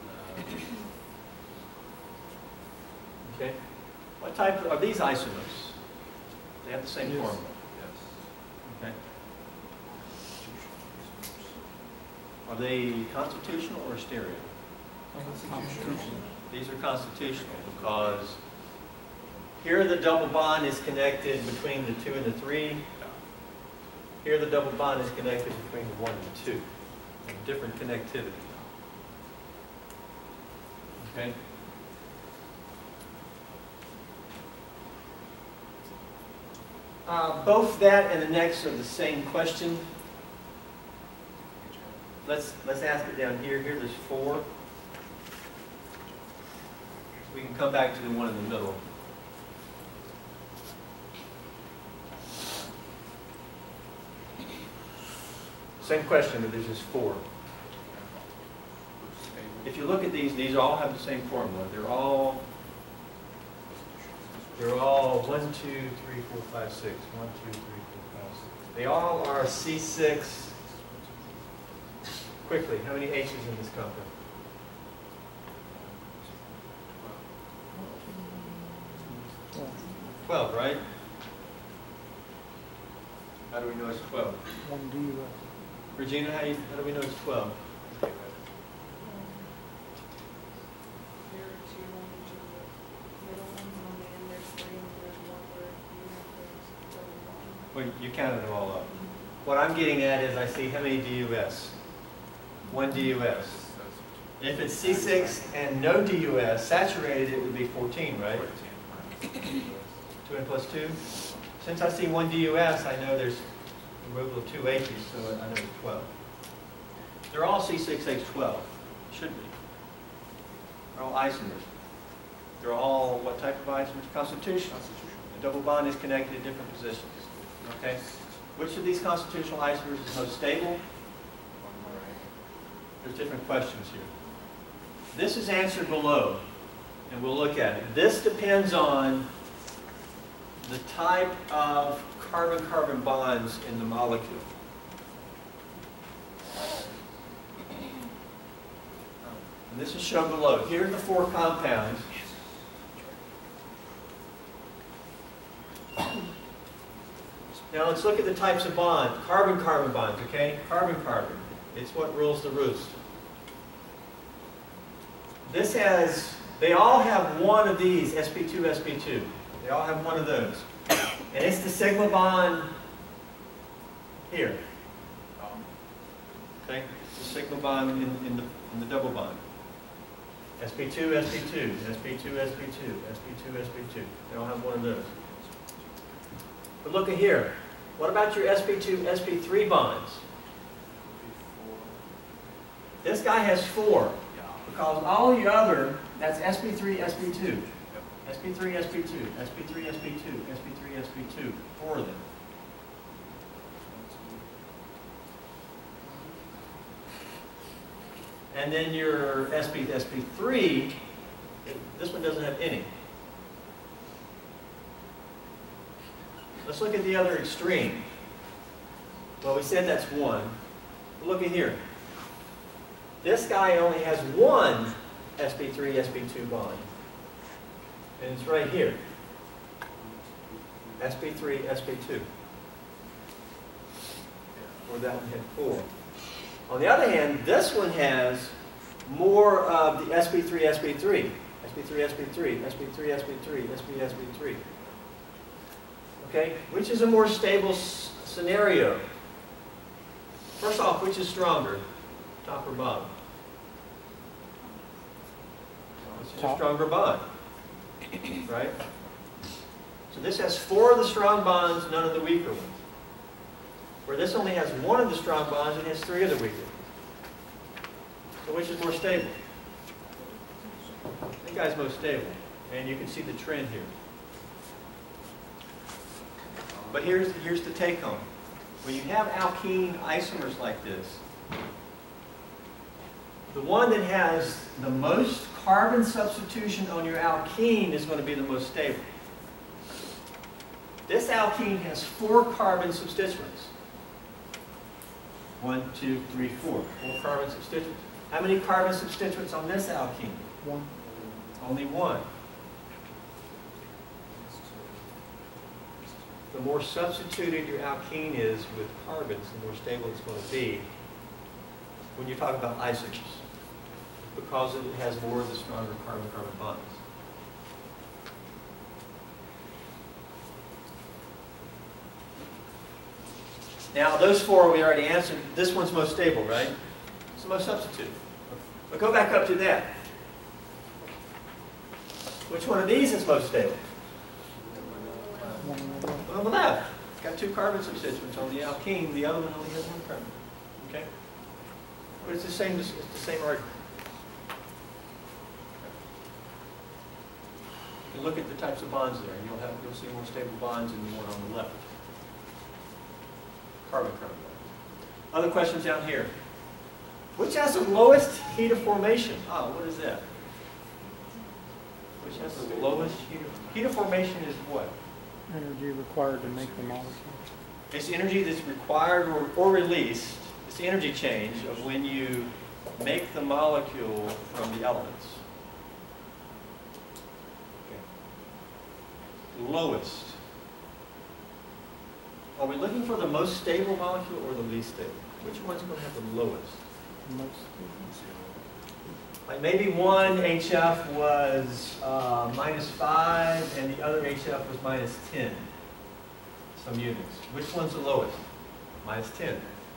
Okay. What type are these isomers? They have the same
Yes.
formula.
Yes.
Okay. Are they constitutional or stereo? These are constitutional because here the double bond is connected between the 2 and the 3. Here the double bond is connected between the 1 and the 2. Different connectivity. Okay? Both that and the next are the same question. Let's ask it down here. Here there's 4. We can come back to the one in the middle. Same question, but there's just 4. If you look at these all have the same formula. They're all 1, 2, 3, 4, 5, 6. 1, 2, 3, 4, 5, 6. They all are C6. Quickly, how many H's in this compound? 12, right? How do we know it's 12?
1 DUS.
Regina, how do we know it's 12?
There are 2 on each of the middle ones, and on the end there's 3, and there's 1 where you have those double bond.
Well, you counted them all up. What I'm getting at is I see how many DUS? 1 DUS. If it's C6 and no DUS, saturated, it would be 14, right? 2n plus 2. Since I see 1 DUS, I know there's removal of 2 H's, so I know it's 12. They're all C6H12. Should be. They're all isomers. They're all what type of isomers? Constitutional. The double bond is connected in different positions. Okay? Which of these constitutional isomers is most stable? There's different questions here. This is answered below, and we'll look at it. This depends on the type of carbon-carbon bonds in the molecule. And this is shown below. Here are the 4 compounds. Now let's look at the types of bond. Carbon-carbon bonds, okay? Carbon-carbon. It's what rules the roost. This has, they all have one of these, sp2, sp2. They all have one of those. And it's the sigma bond here. Okay? It's the sigma bond in the double bond. sp2, sp2, sp2, sp2, sp2, sp2. They all have one of those. But look at here. What about your sp2, sp3 bonds? This guy has 4. Because all the other, that's sp3, sp2. sp3, sp2, sp3, sp2, sp3, sp2. 4 of them. And then your sp3, this one doesn't have any. Let's look at the other extreme. Well, we said that's 1. But look at here. This guy only has 1 sp3, sp2 bond. And it's right here. sp3, sp2. Or that one had 4. On the other hand, this one has more of the sp3, sp3. sp3, sp3, sp3, sp3, sp, sp3. Okay? Which is a more stable scenario? First off, which is stronger? Top or bottom? This is a stronger bond. Right? So this has 4 of the strong bonds, none of the weaker ones. Where this only has 1 of the strong bonds, it has 3 of the weaker. So which is more stable? That guy's most stable. And you can see the trend here. But here's the take home. When you have alkene isomers like this, the one that has the most carbon substitution on your alkene is going to be the most stable. This alkene has 4 carbon substituents. 1, 2, 3, 4. 4 carbon substituents. How many carbon substituents on this alkene?
1.
Only 1. The more substituted your alkene is with carbons, the more stable it's going to be when you talk about isomers, because it has more of the stronger carbon-carbon bonds. Now, those 4 we already answered. This one's most stable, right? It's the most substituted. But go back up to that. Which one of these is most stable? One on the left. It's got 2 carbon substituents on the alkene. The other one only has 1 carbon. Okay? But it's the same argument. You look at the types of bonds there, and you'll see more stable bonds than the one on the left. Carbon-carbon bonds. Other questions down here? Which has the lowest heat of formation? Oh, what is that? Which has the lowest heat of formation? Heat of formation is what?
Energy required to make the molecule.
It's the energy that's required or released. It's the energy change of when you make the molecule from the elements. Okay. Lowest. Are we looking for the most stable molecule or the least stable? Which one's going to have the lowest?
Most.
Like maybe one HF was -5 and the other HF was -10. Some units. Which one's the lowest? -10.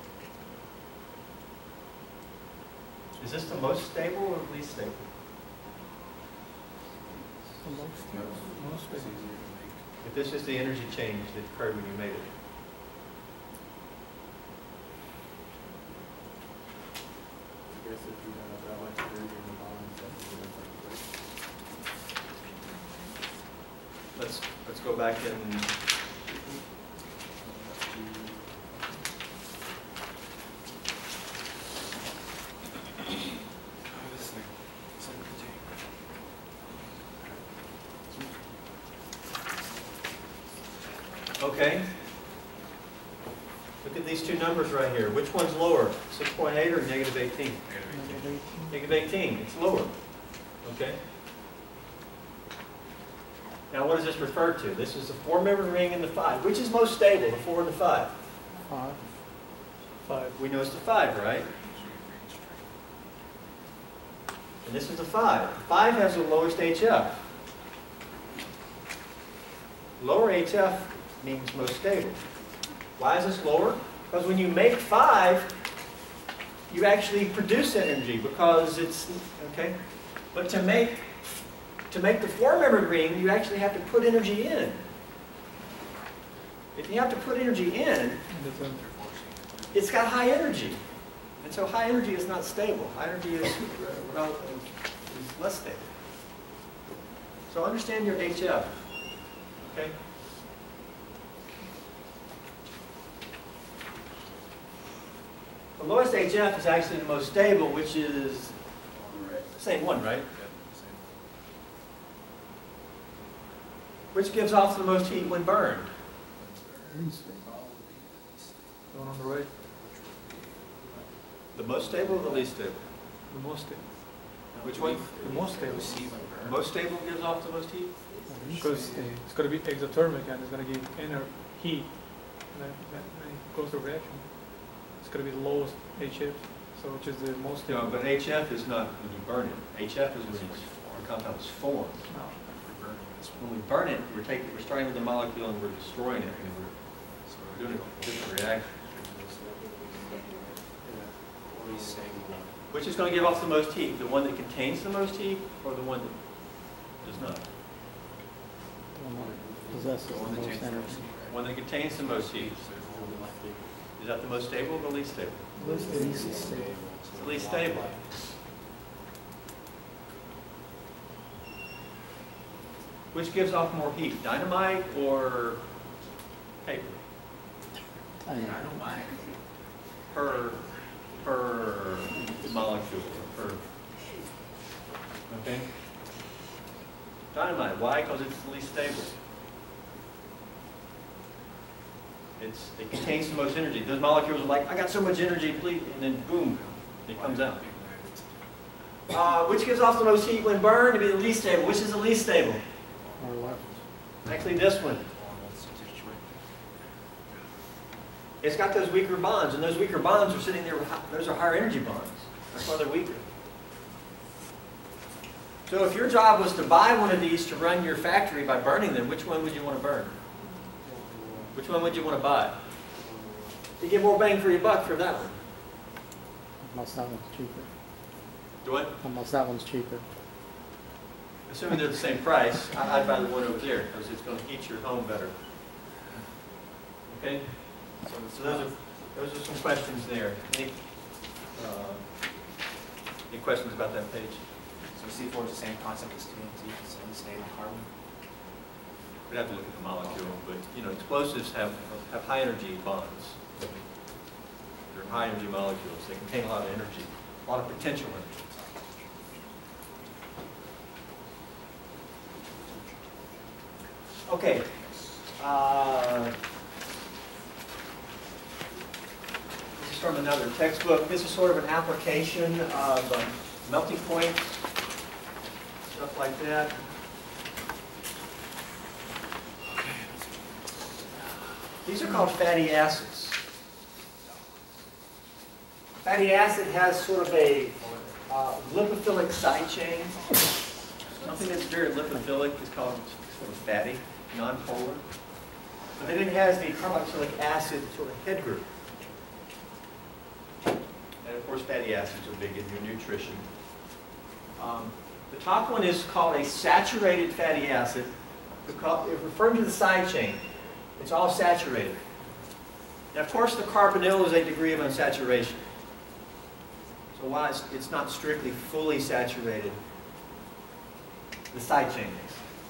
Is this the most stable or the least stable?
The most stable.
If this is the energy change that occurred when you made it.
I guess if you have that much energy in the bonds, that's the difference.
Let's go back and
This thing.
okay. Look at these two numbers right here. Which one's lower? 6.8 or -18? -18. It's lower. Okay. Now what does this refer to? This is the 4-membered ring and the 5. Which is most stable, the 4 and the 5?
5.
5. We know it's the 5, right? And this is the 5. 5 has the lowest HF. Lower HF means most stable. Why is this lower? Because when you make 5, you actually produce energy because it's, okay? But to make the 4-membered ring, you actually have to put energy in. If you have to put energy in, it's got high energy. And so high energy is not stable. High energy is less stable. So understand your HF, okay? The lowest HF is actually the most stable, which is the same one, right? Which gives off the most heat when burned?
The one on the right,
The most stable or the least stable?
the most stable.
Which one?
The most stable.
The most stable gives off the most heat?
Because it's going to be exothermic and it's going to give inner heat. And then it goes to reaction. It's going to be the lowest HF, so which is the most
No,
stable.
but HF is not when you burn it. HF is when the compound is formed.
No.
When we burn it, we're starting with the molecule and we're destroying it, and we're doing a different reaction. Which is going to give off the most heat? The one that contains the most heat, or the one that does not?
The one that possesses the most energy.
One that contains the most heat. Is that the most stable or the least stable?
Least stable.
It's the least stable. Which gives off more heat, dynamite or paper? Per molecule, per, okay? Dynamite, why? Because it's the least stable. It contains the most energy. Those molecules are like, I got so much energy, please, and then boom, it comes out. Which gives off the most heat when burned? It'd be the least stable. Which is the least stable?
Or left.
Actually, this one. It's got those weaker bonds, and those weaker bonds are sitting there with, those are higher energy bonds. That's why they're weaker. So if your job was to buy one of these to run your factory by burning them, which one would you want to burn? Which one would you want to buy? You get more bang for your buck from that one.
Unless that one's cheaper.
Do what?
Unless that one's cheaper.
Assuming they're the same price, I'd buy the one over there because it's going to heat your home better. Okay? So those are some questions there. Any questions about that page?
So C4 is the same concept as TNT, it's unstable carbon.
We'd have to look at the molecule, but you know, explosives have high energy bonds. They're They're high energy molecules. They contain a lot of energy, a lot of potential energy. Okay. This is from another textbook. This is sort of an application of melting points, stuff like that. These are called fatty acids. Fatty acid has sort of a lipophilic side chain. Something that's very lipophilic is called sort of fatty, non-polar. But then it has the carboxylic acid sort of head group. And of course, fatty acids are big in your nutrition. The top one is called a saturated fatty acid, referring to the side chain. It's all saturated. Now, of course, the carbonyl is a degree of unsaturation. So while it's not strictly fully saturated, the side chain is.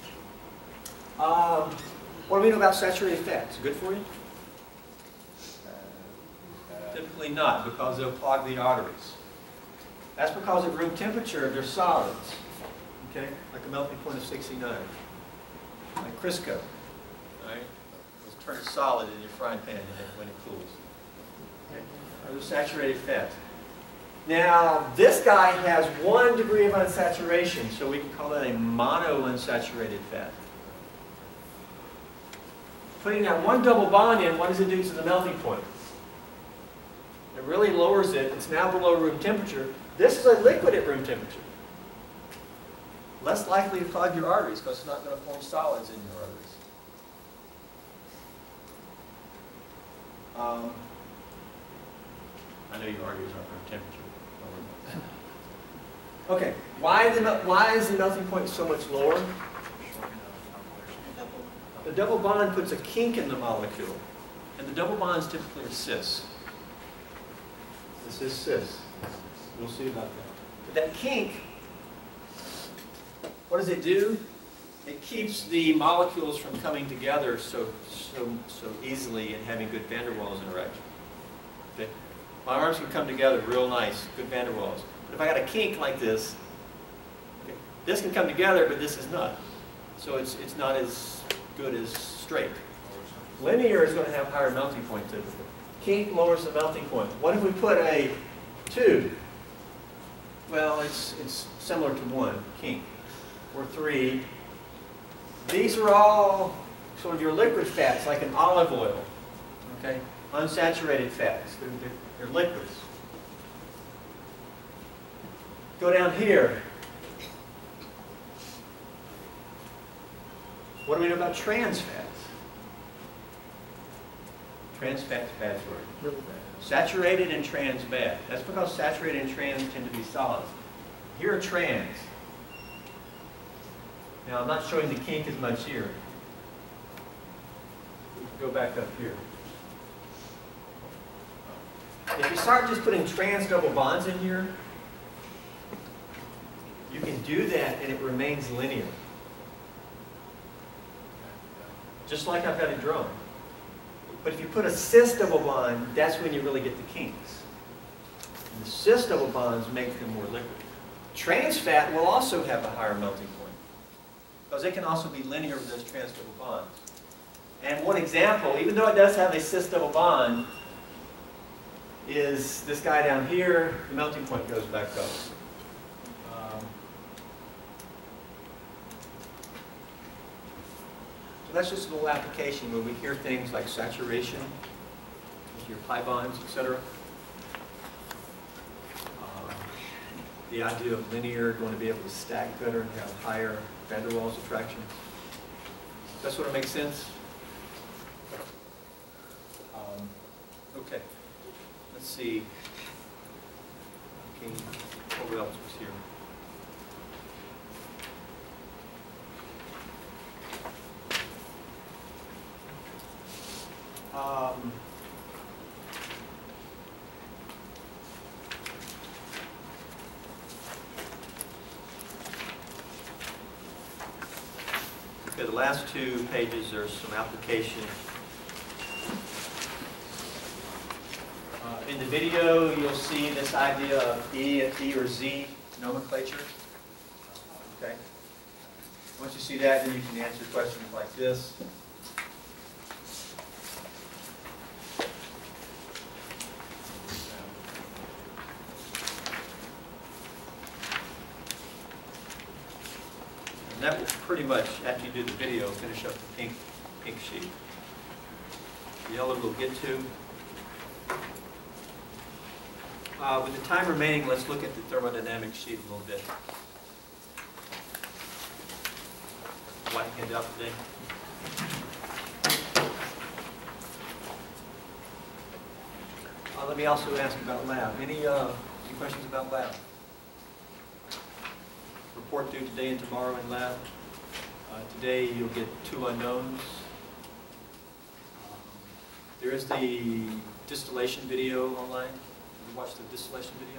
What do we know about saturated fats? Good for you? Typically not, because they'll clog the arteries. That's because at room temperature, they're solids. Okay? Like a melting point of 69. Like Crisco. Right? It'll turn solid in your frying pan when it cools. Okay? Those are saturated fats. Now, this guy has 1 degree of unsaturation, so we can call that a monounsaturated fat. Putting that 1 double bond in, what does it do to the melting point? It really lowers it. It's now below room temperature. This is a liquid at room temperature. Less likely to clog your arteries because it's not going to form solids in your arteries. I know your arteries aren't room temperature. Okay, why is the melting point so much lower? The double bond puts a kink in the molecule, and the double bonds typically are cis. This is cis. We'll see about that. But that kink, what does it do? It keeps the molecules from coming together so easily and having good van der Waals interaction. Okay? My arms can come together real nice, good van der Waals. But if I got a kink like this, okay, this can come together, but this is not. So it's not as good as straight. Linear is going to have higher melting point typically. Kink lowers the melting point. What if we put a 2? Well, it's similar to 1, kink, or 3. These are all sort of your liquid fats, like an olive oil, okay? Unsaturated fats. They're liquids. Go down here. What do we know about trans fats? Trans fats, bad for you. Really bad. Saturated and trans, bad. That's because saturated and trans tend to be solids. Here are trans. Now, I'm not showing the kink as much here. We can go back up here. If you start just putting trans double bonds in here, you can do that and it remains linear. Just like I've got it drawn. But if you put a cis double bond, that's when you really get the kinks. And the cis double bonds make them more liquid. Trans fat will also have a higher melting point, because it can also be linear with those trans double bonds. And one example, even though it does have a cis double bond, is this guy down here. The melting point goes back up. So that's just a little application where we hear things like saturation, your pi bonds, etc. The idea of linear, going to be able to stack better and have higher van der Waals attractions. That sort of makes sense? Okay. Let's see. Okay. What else was here? Okay, the last 2 pages are some application. In the video, you'll see this idea of E or Z nomenclature. Okay. Once you see that, then you can answer questions like this. And that will pretty much, after you do the video, finish up the pink sheet. The yellow we'll get to. With the time remaining, let's look at the thermodynamic sheet a little bit. White handout today. Let me also ask about lab. Any questions about lab? Report due today and tomorrow in lab. Today you'll get 2 unknowns. There is the distillation video online. Have you watched the distillation video?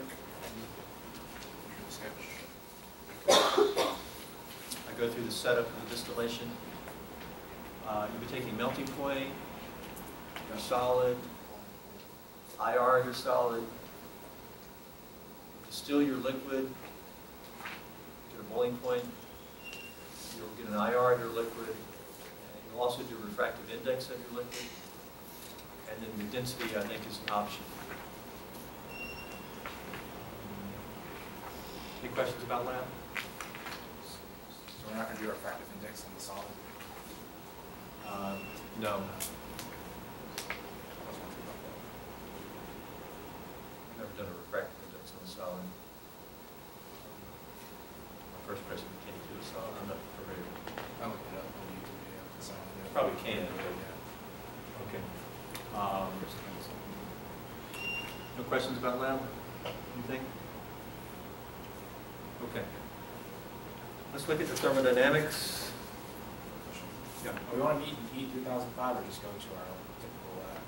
I go through the setup of the distillation. You'll be taking melting point, your solid, IR, your solid. Distill your liquid, get a boiling point. You'll get an IR of your liquid. And you'll also do a refractive index of your liquid. And then the density, I think, is an option. Any questions about lab?
So we're not going to do a refractive index on the solid?
No. Never done a refractive index on a solid. My first person can't do a solid. I'm not familiar.
I looked it up on YouTube video. So
Probably can.
Yeah.
Okay. No questions about lab? Anything? Okay. Let's look at the thermodynamics. Yeah.
We want to meet in E3005 or just go to our typical lab?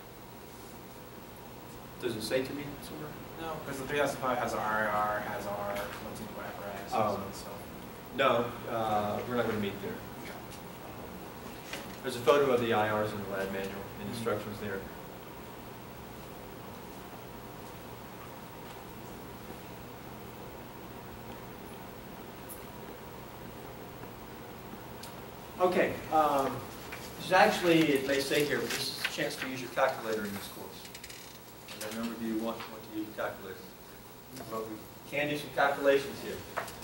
Does it say to me somewhere?
No, because the 3005 has our RIR, has our melting point apparatus,
Oh.
so.
No, we're not going to meet there. There's a photo of the IRs in the lab manual and instructions there. Okay, this is actually, it may say here, but this is a chance to use your calculator in this course. And a number of you want to use your calculator. But we can do some calculations here.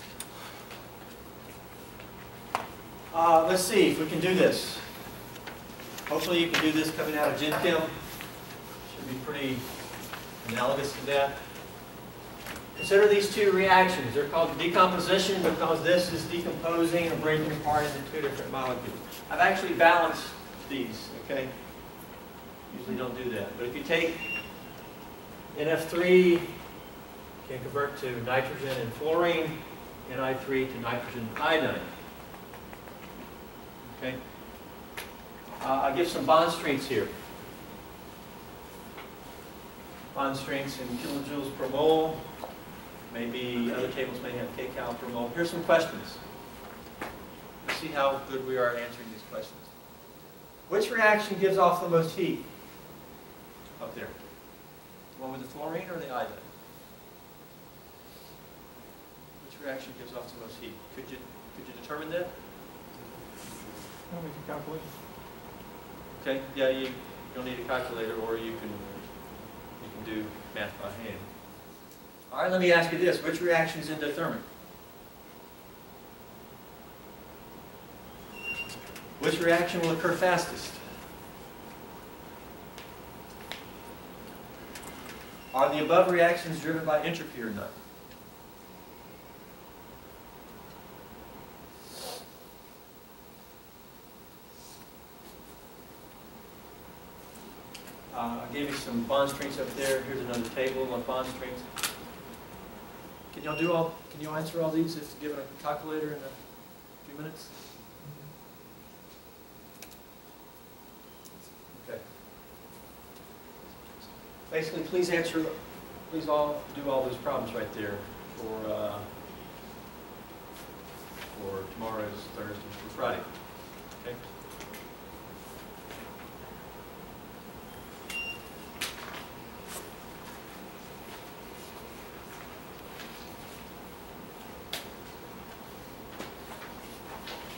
Let's see if we can do this. Hopefully you can do this coming out of Gen Chem. Should be pretty analogous to that. Consider these 2 reactions. They're called decomposition because this is decomposing and breaking apart into 2 different molecules. I've actually balanced these, okay? Usually don't do that. But if you take NF3, you can convert to nitrogen and fluorine, Ni3 to nitrogen iodine. Okay? I'll give some bond strengths here. Bond strengths in kilojoules per mole. Maybe other tables may have kcal per mole. Here's some questions. Let's see how good we are at answering these questions. Which reaction gives off the most heat? Up there. The one with the fluorine or the iodine? Which reaction gives off the most heat? Could you determine that?
I'll make a calculation.
Okay, yeah, you don't need a calculator, or you can do math by hand. All right, let me ask you this. Which reaction is endothermic? Which reaction will occur fastest? Are the above reactions driven by entropy or not? I gave you some bond strengths up there. Here's another table of bond strengths. Can y'all answer all these if given a calculator in a few minutes? Okay. Basically, please all do all those problems right there for tomorrow's Thursday through Friday. Okay.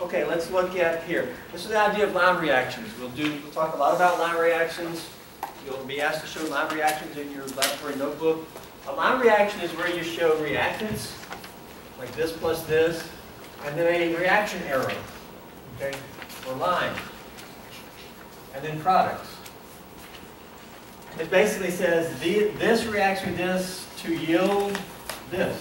Okay, let's look at here. This is the idea of line reactions. We'll talk a lot about line reactions. You'll be asked to show line reactions in your laboratory notebook. A line reaction is where you show reactants, like this plus this, and then a reaction arrow, okay, or line, and then products. It basically says this reacts with this to yield this.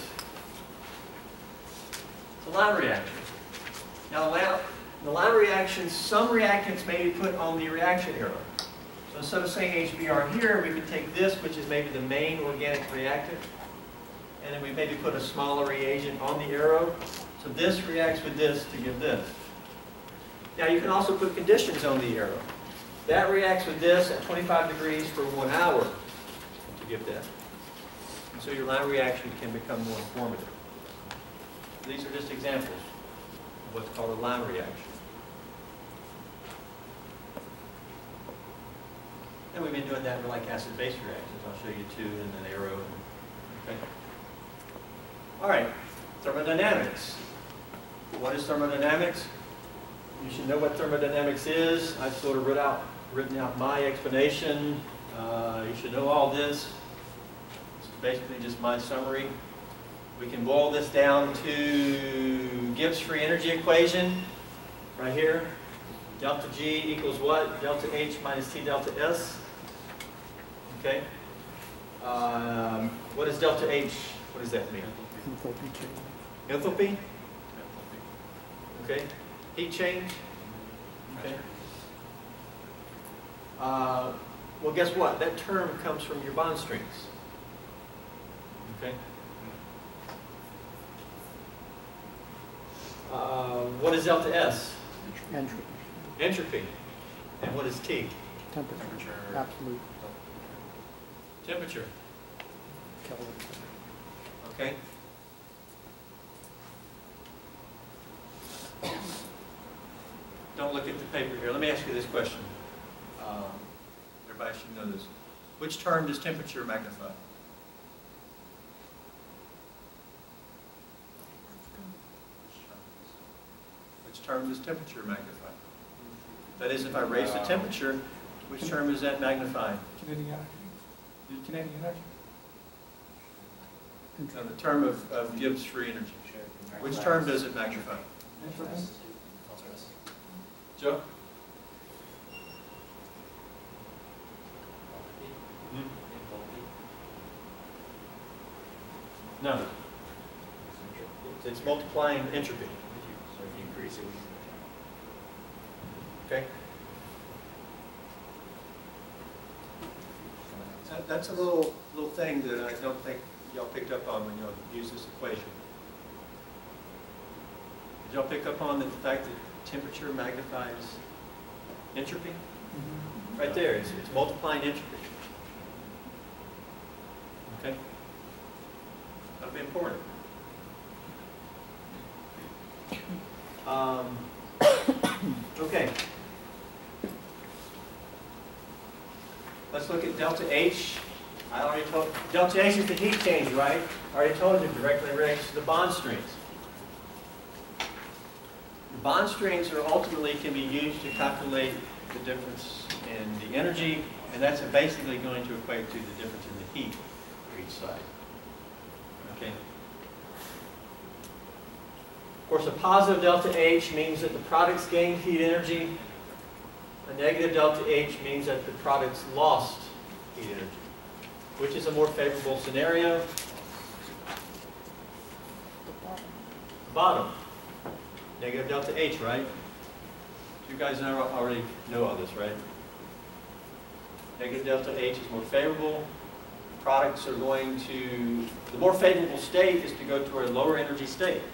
It's a line reaction. Now, the line reaction, some reactants may be put on the reaction arrow. So instead of saying HBr here, we could take this, which is maybe the main organic reactant, and then we maybe put a smaller reagent on the arrow. So this reacts with this to give this. Now, you can also put conditions on the arrow. That reacts with this at 25 degrees for 1 hour to give that. And so your line reaction can become more informative. These are just examples of what's called a line reaction. And we've been doing that with like acid-base reactions. I'll show you two, and then arrow. Okay. All right, thermodynamics. What is thermodynamics? You should know what thermodynamics is. I've sort of written out my explanation. You should know all this. This is basically just my summary. We can boil this down to Gibbs free energy equation right here. Delta G equals what? Delta H minus T delta S. Okay. What is delta H? What does that mean? Enthalpy? Okay. Heat change? Okay. Well, guess what? That term comes from your bond strings. Okay. What is delta S?
Entropy.
Entropy. And what is T?
Temperature. Absolute.
Temperature.
Kelvin.
Okay. Don't look at the paper here. Let me ask you this question. Everybody should know this. Which term does temperature magnify? Which term does temperature magnify? That is, if I raise the temperature, which term is that magnifying?
Kinetic energy. Kinetic energy.
No, the term of Gibbs free energy. Which term does it magnify? Joe? No. It's multiplying entropy.
So if you increase it,
Okay? That's a little thing that I don't think y'all picked up on when y'all used this equation. Did y'all pick up on the fact that temperature magnifies entropy? Mm-hmm. Right there, it's multiplying entropy. Okay? That'll be important. Okay. Let's look at delta H. I already told delta H is the heat change, right? I already told you it directly relates to the bond strings. The bond strings are ultimately can be used to calculate the difference in the energy, and that's basically going to equate to the difference in the heat for each side. Okay. Of course, a positive delta H means that the products gained heat energy. A negative delta H means that the products lost heat energy. Which is a more favorable scenario? Bottom. Negative delta H, right? You guys already know all this, right? Negative delta H is more favorable. Products are going to, the more favorable state is to go to a lower energy state,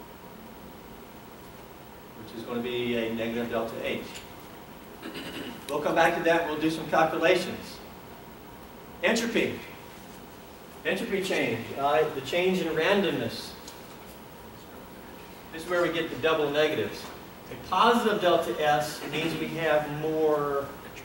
which is going to be a negative delta H. We'll come back to that. We'll do some calculations. Entropy. Entropy change. The change in randomness. This is where we get the double negatives. A positive delta S means we have more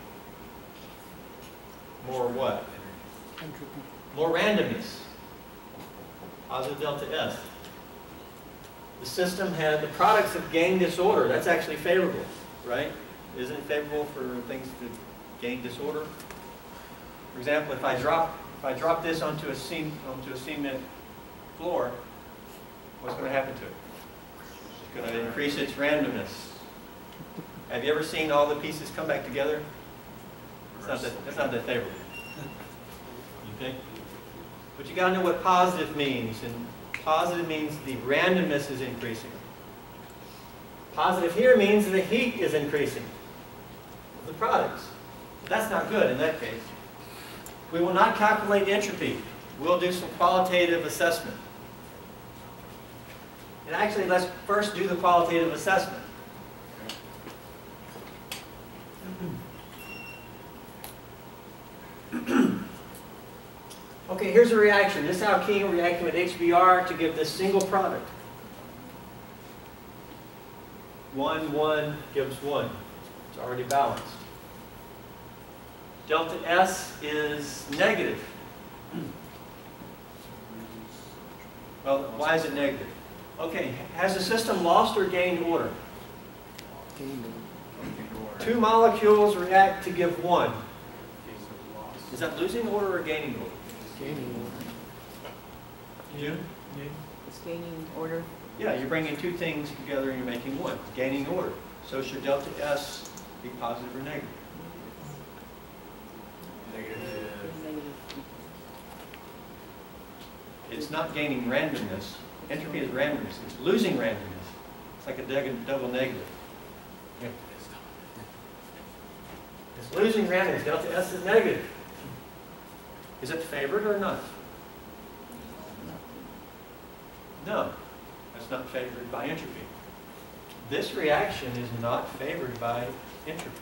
what?
Entropy.
More randomness. Positive delta S. the system had, the products have gained disorder. That's actually favorable, right? Isn't it favorable for things to gain disorder? For example, if I drop this onto a cement floor, what's going to happen to it? It's going to increase its randomness. Have you ever seen all the pieces come back together? That's not that favorable. You think? But you got to know what positive means, and positive means the randomness is increasing. Positive here means the heat is increasing of the products. But that's not good in that case. We will not calculate entropy. We'll do some qualitative assessment. And actually, let's first do the qualitative assessment. Okay, here's a reaction. This alkene reacting with HBr to give this single product. 1, 1 gives 1. It's already balanced. Delta S is negative. Well, why is it negative? Okay, has the system lost or gained order? Two molecules react to give 1. Is that losing order or gaining order?
Gaining order.
You?
It's gaining order.
Yeah, you're bringing two things together and you're making one. Gaining order. So should delta S be positive or negative?
Negative.
It's not gaining randomness. Entropy is randomness. It's losing randomness. It's like a double negative. Yeah. It's losing randomness. Delta S is negative. Is it favored or not? No. That's not favored by entropy. This reaction is not favored by entropy.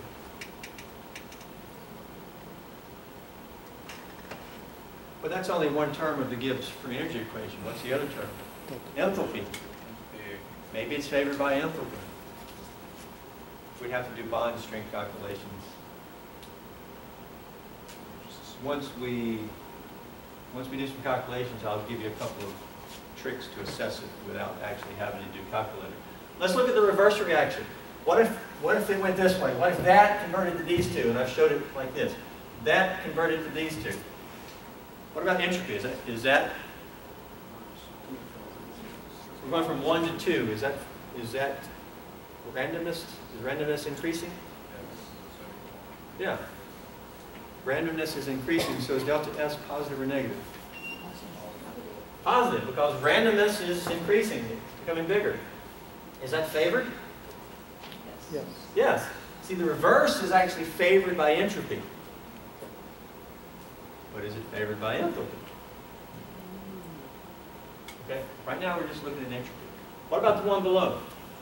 But that's only one term of the Gibbs free energy equation. What's the other term? Enthalpy. Maybe it's favored by enthalpy. We'd have to do bond strength calculations. Once we do some calculations, I'll give you a couple of tricks to assess it without actually having to do calculator. Let's look at the reverse reaction. What if it went this way? What if that converted to these two? And I've showed it like this. That converted to these two. What about entropy? Is that we're going from 1 to 2. Is that randomness? Is randomness increasing? Yeah. Randomness is increasing, so is delta S positive or negative? Positive, because randomness is increasing, it's becoming bigger. Is that favored?
Yes.
Yes. See, the reverse is actually favored by entropy. But is it favored by enthalpy? Okay, right now we're just looking at entropy. What about the one below?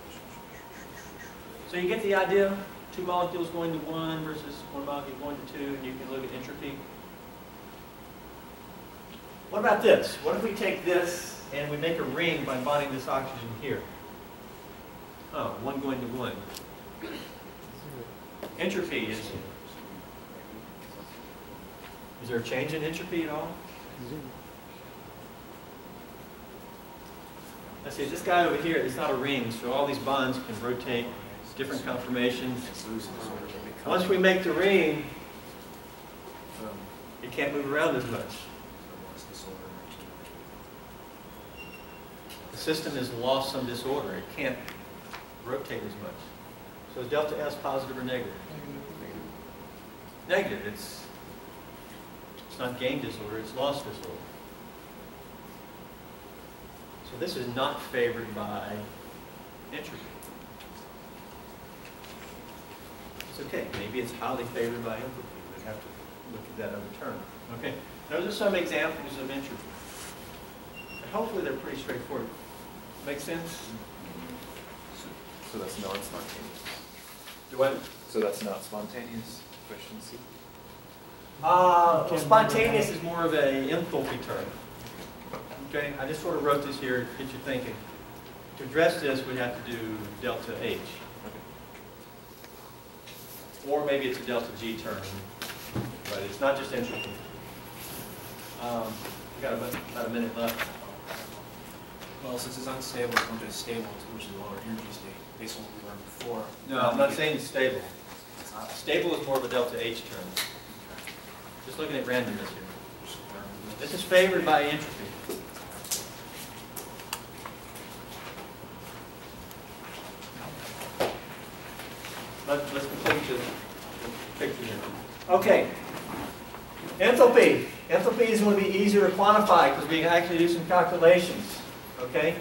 So you get the idea? Two molecules going to 1 versus one molecule going to 2, and you can look at entropy. What about this? What if we take this and we make a ring by bonding this oxygen here? Oh, 1 going to 1. Entropy is there a change in entropy at all? Let's see, this guy over here is not a ring, so all these bonds can rotate different conformations. Once we make the ring, it can't move around as much. The system has lost some disorder. It can't rotate as much. So is delta S positive or negative? Negative. It's not gain disorder, it's loss disorder. So this is not favored by entropy. It's okay. Maybe it's highly favored by enthalpy. We'd have to look at that other term. Okay. Those are some examples of entropy. And hopefully they're pretty straightforward. Make sense?
So that's non-spontaneous.
Do what?
So that's not spontaneous, question C?
Spontaneous is more of a enthalpy term. Okay, I just sort of wrote this here to get you thinking. To address this, we have to do delta H. Or maybe it's a delta G term, but it's not just entropy. We've got about a minute left.
Well, since it's unstable, it's going to stable, which is a lower energy state, based on what we learned before.
No, I'm not saying it's stable.
It's not.
Stable is more of a delta H term. Just looking at randomness here. This is favored by entropy. Let's complete the picture here. Okay. Enthalpy. Enthalpy is going to be easier to quantify because we can actually do some calculations. Okay?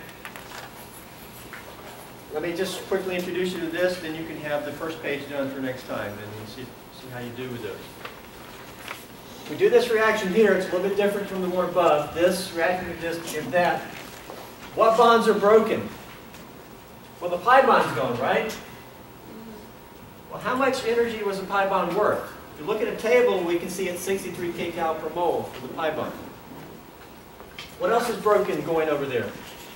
Let me just quickly introduce you to this, then you can have the first page done for next time, and we'll see how you do with those. We do this reaction here, it's a little bit different from the one above. This reaction with this and that. What bonds are broken? Well, the pi bond's gone, right? Well, how much energy was the pi bond worth? If you look at a table, we can see it's 63 kcal per mole for the pi bond. What else is broken going over there?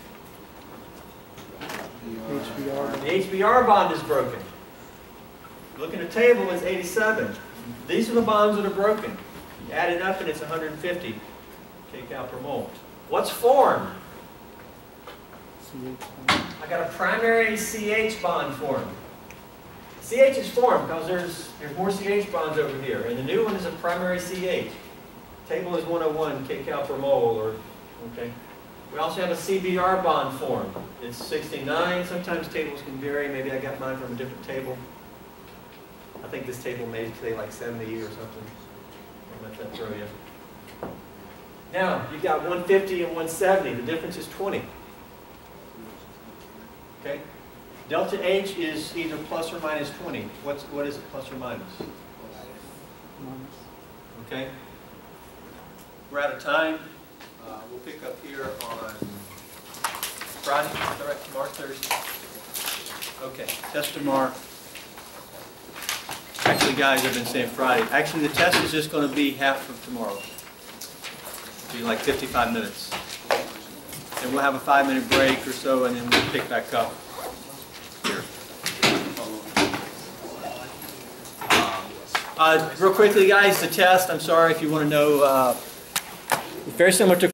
HBr.
The HBr bond is broken. Look at a table, it's 87. These are the bonds that are broken. You add it up and it's 150 kcal per mole. What's formed? I got a primary CH bond formed. CH is formed because there's more CH bonds over here, and the new one is a primary CH. Table is 101 kcal per mole, or okay. We also have a CBr bond formed. It's 69. Sometimes tables can vary. Maybe I got mine from a different table. I think this table may say like 70 or something. I'll let that throw you. Now, you've got 150 and 170. The difference is 20. Okay? Delta H is either plus or minus 20. What is it, plus or minus? Okay? We're out of time. We'll pick up here on Friday. Is that right? Tomorrow, Thursday? Okay. Test tomorrow. Actually, guys, I've been saying Friday. Actually, the test is just going to be half of tomorrow. It'll be like 55 minutes. And we'll have a 5-minute break or so, and then we'll pick back up here. Real quickly, guys, the test, I'm sorry if you want to know, very similar to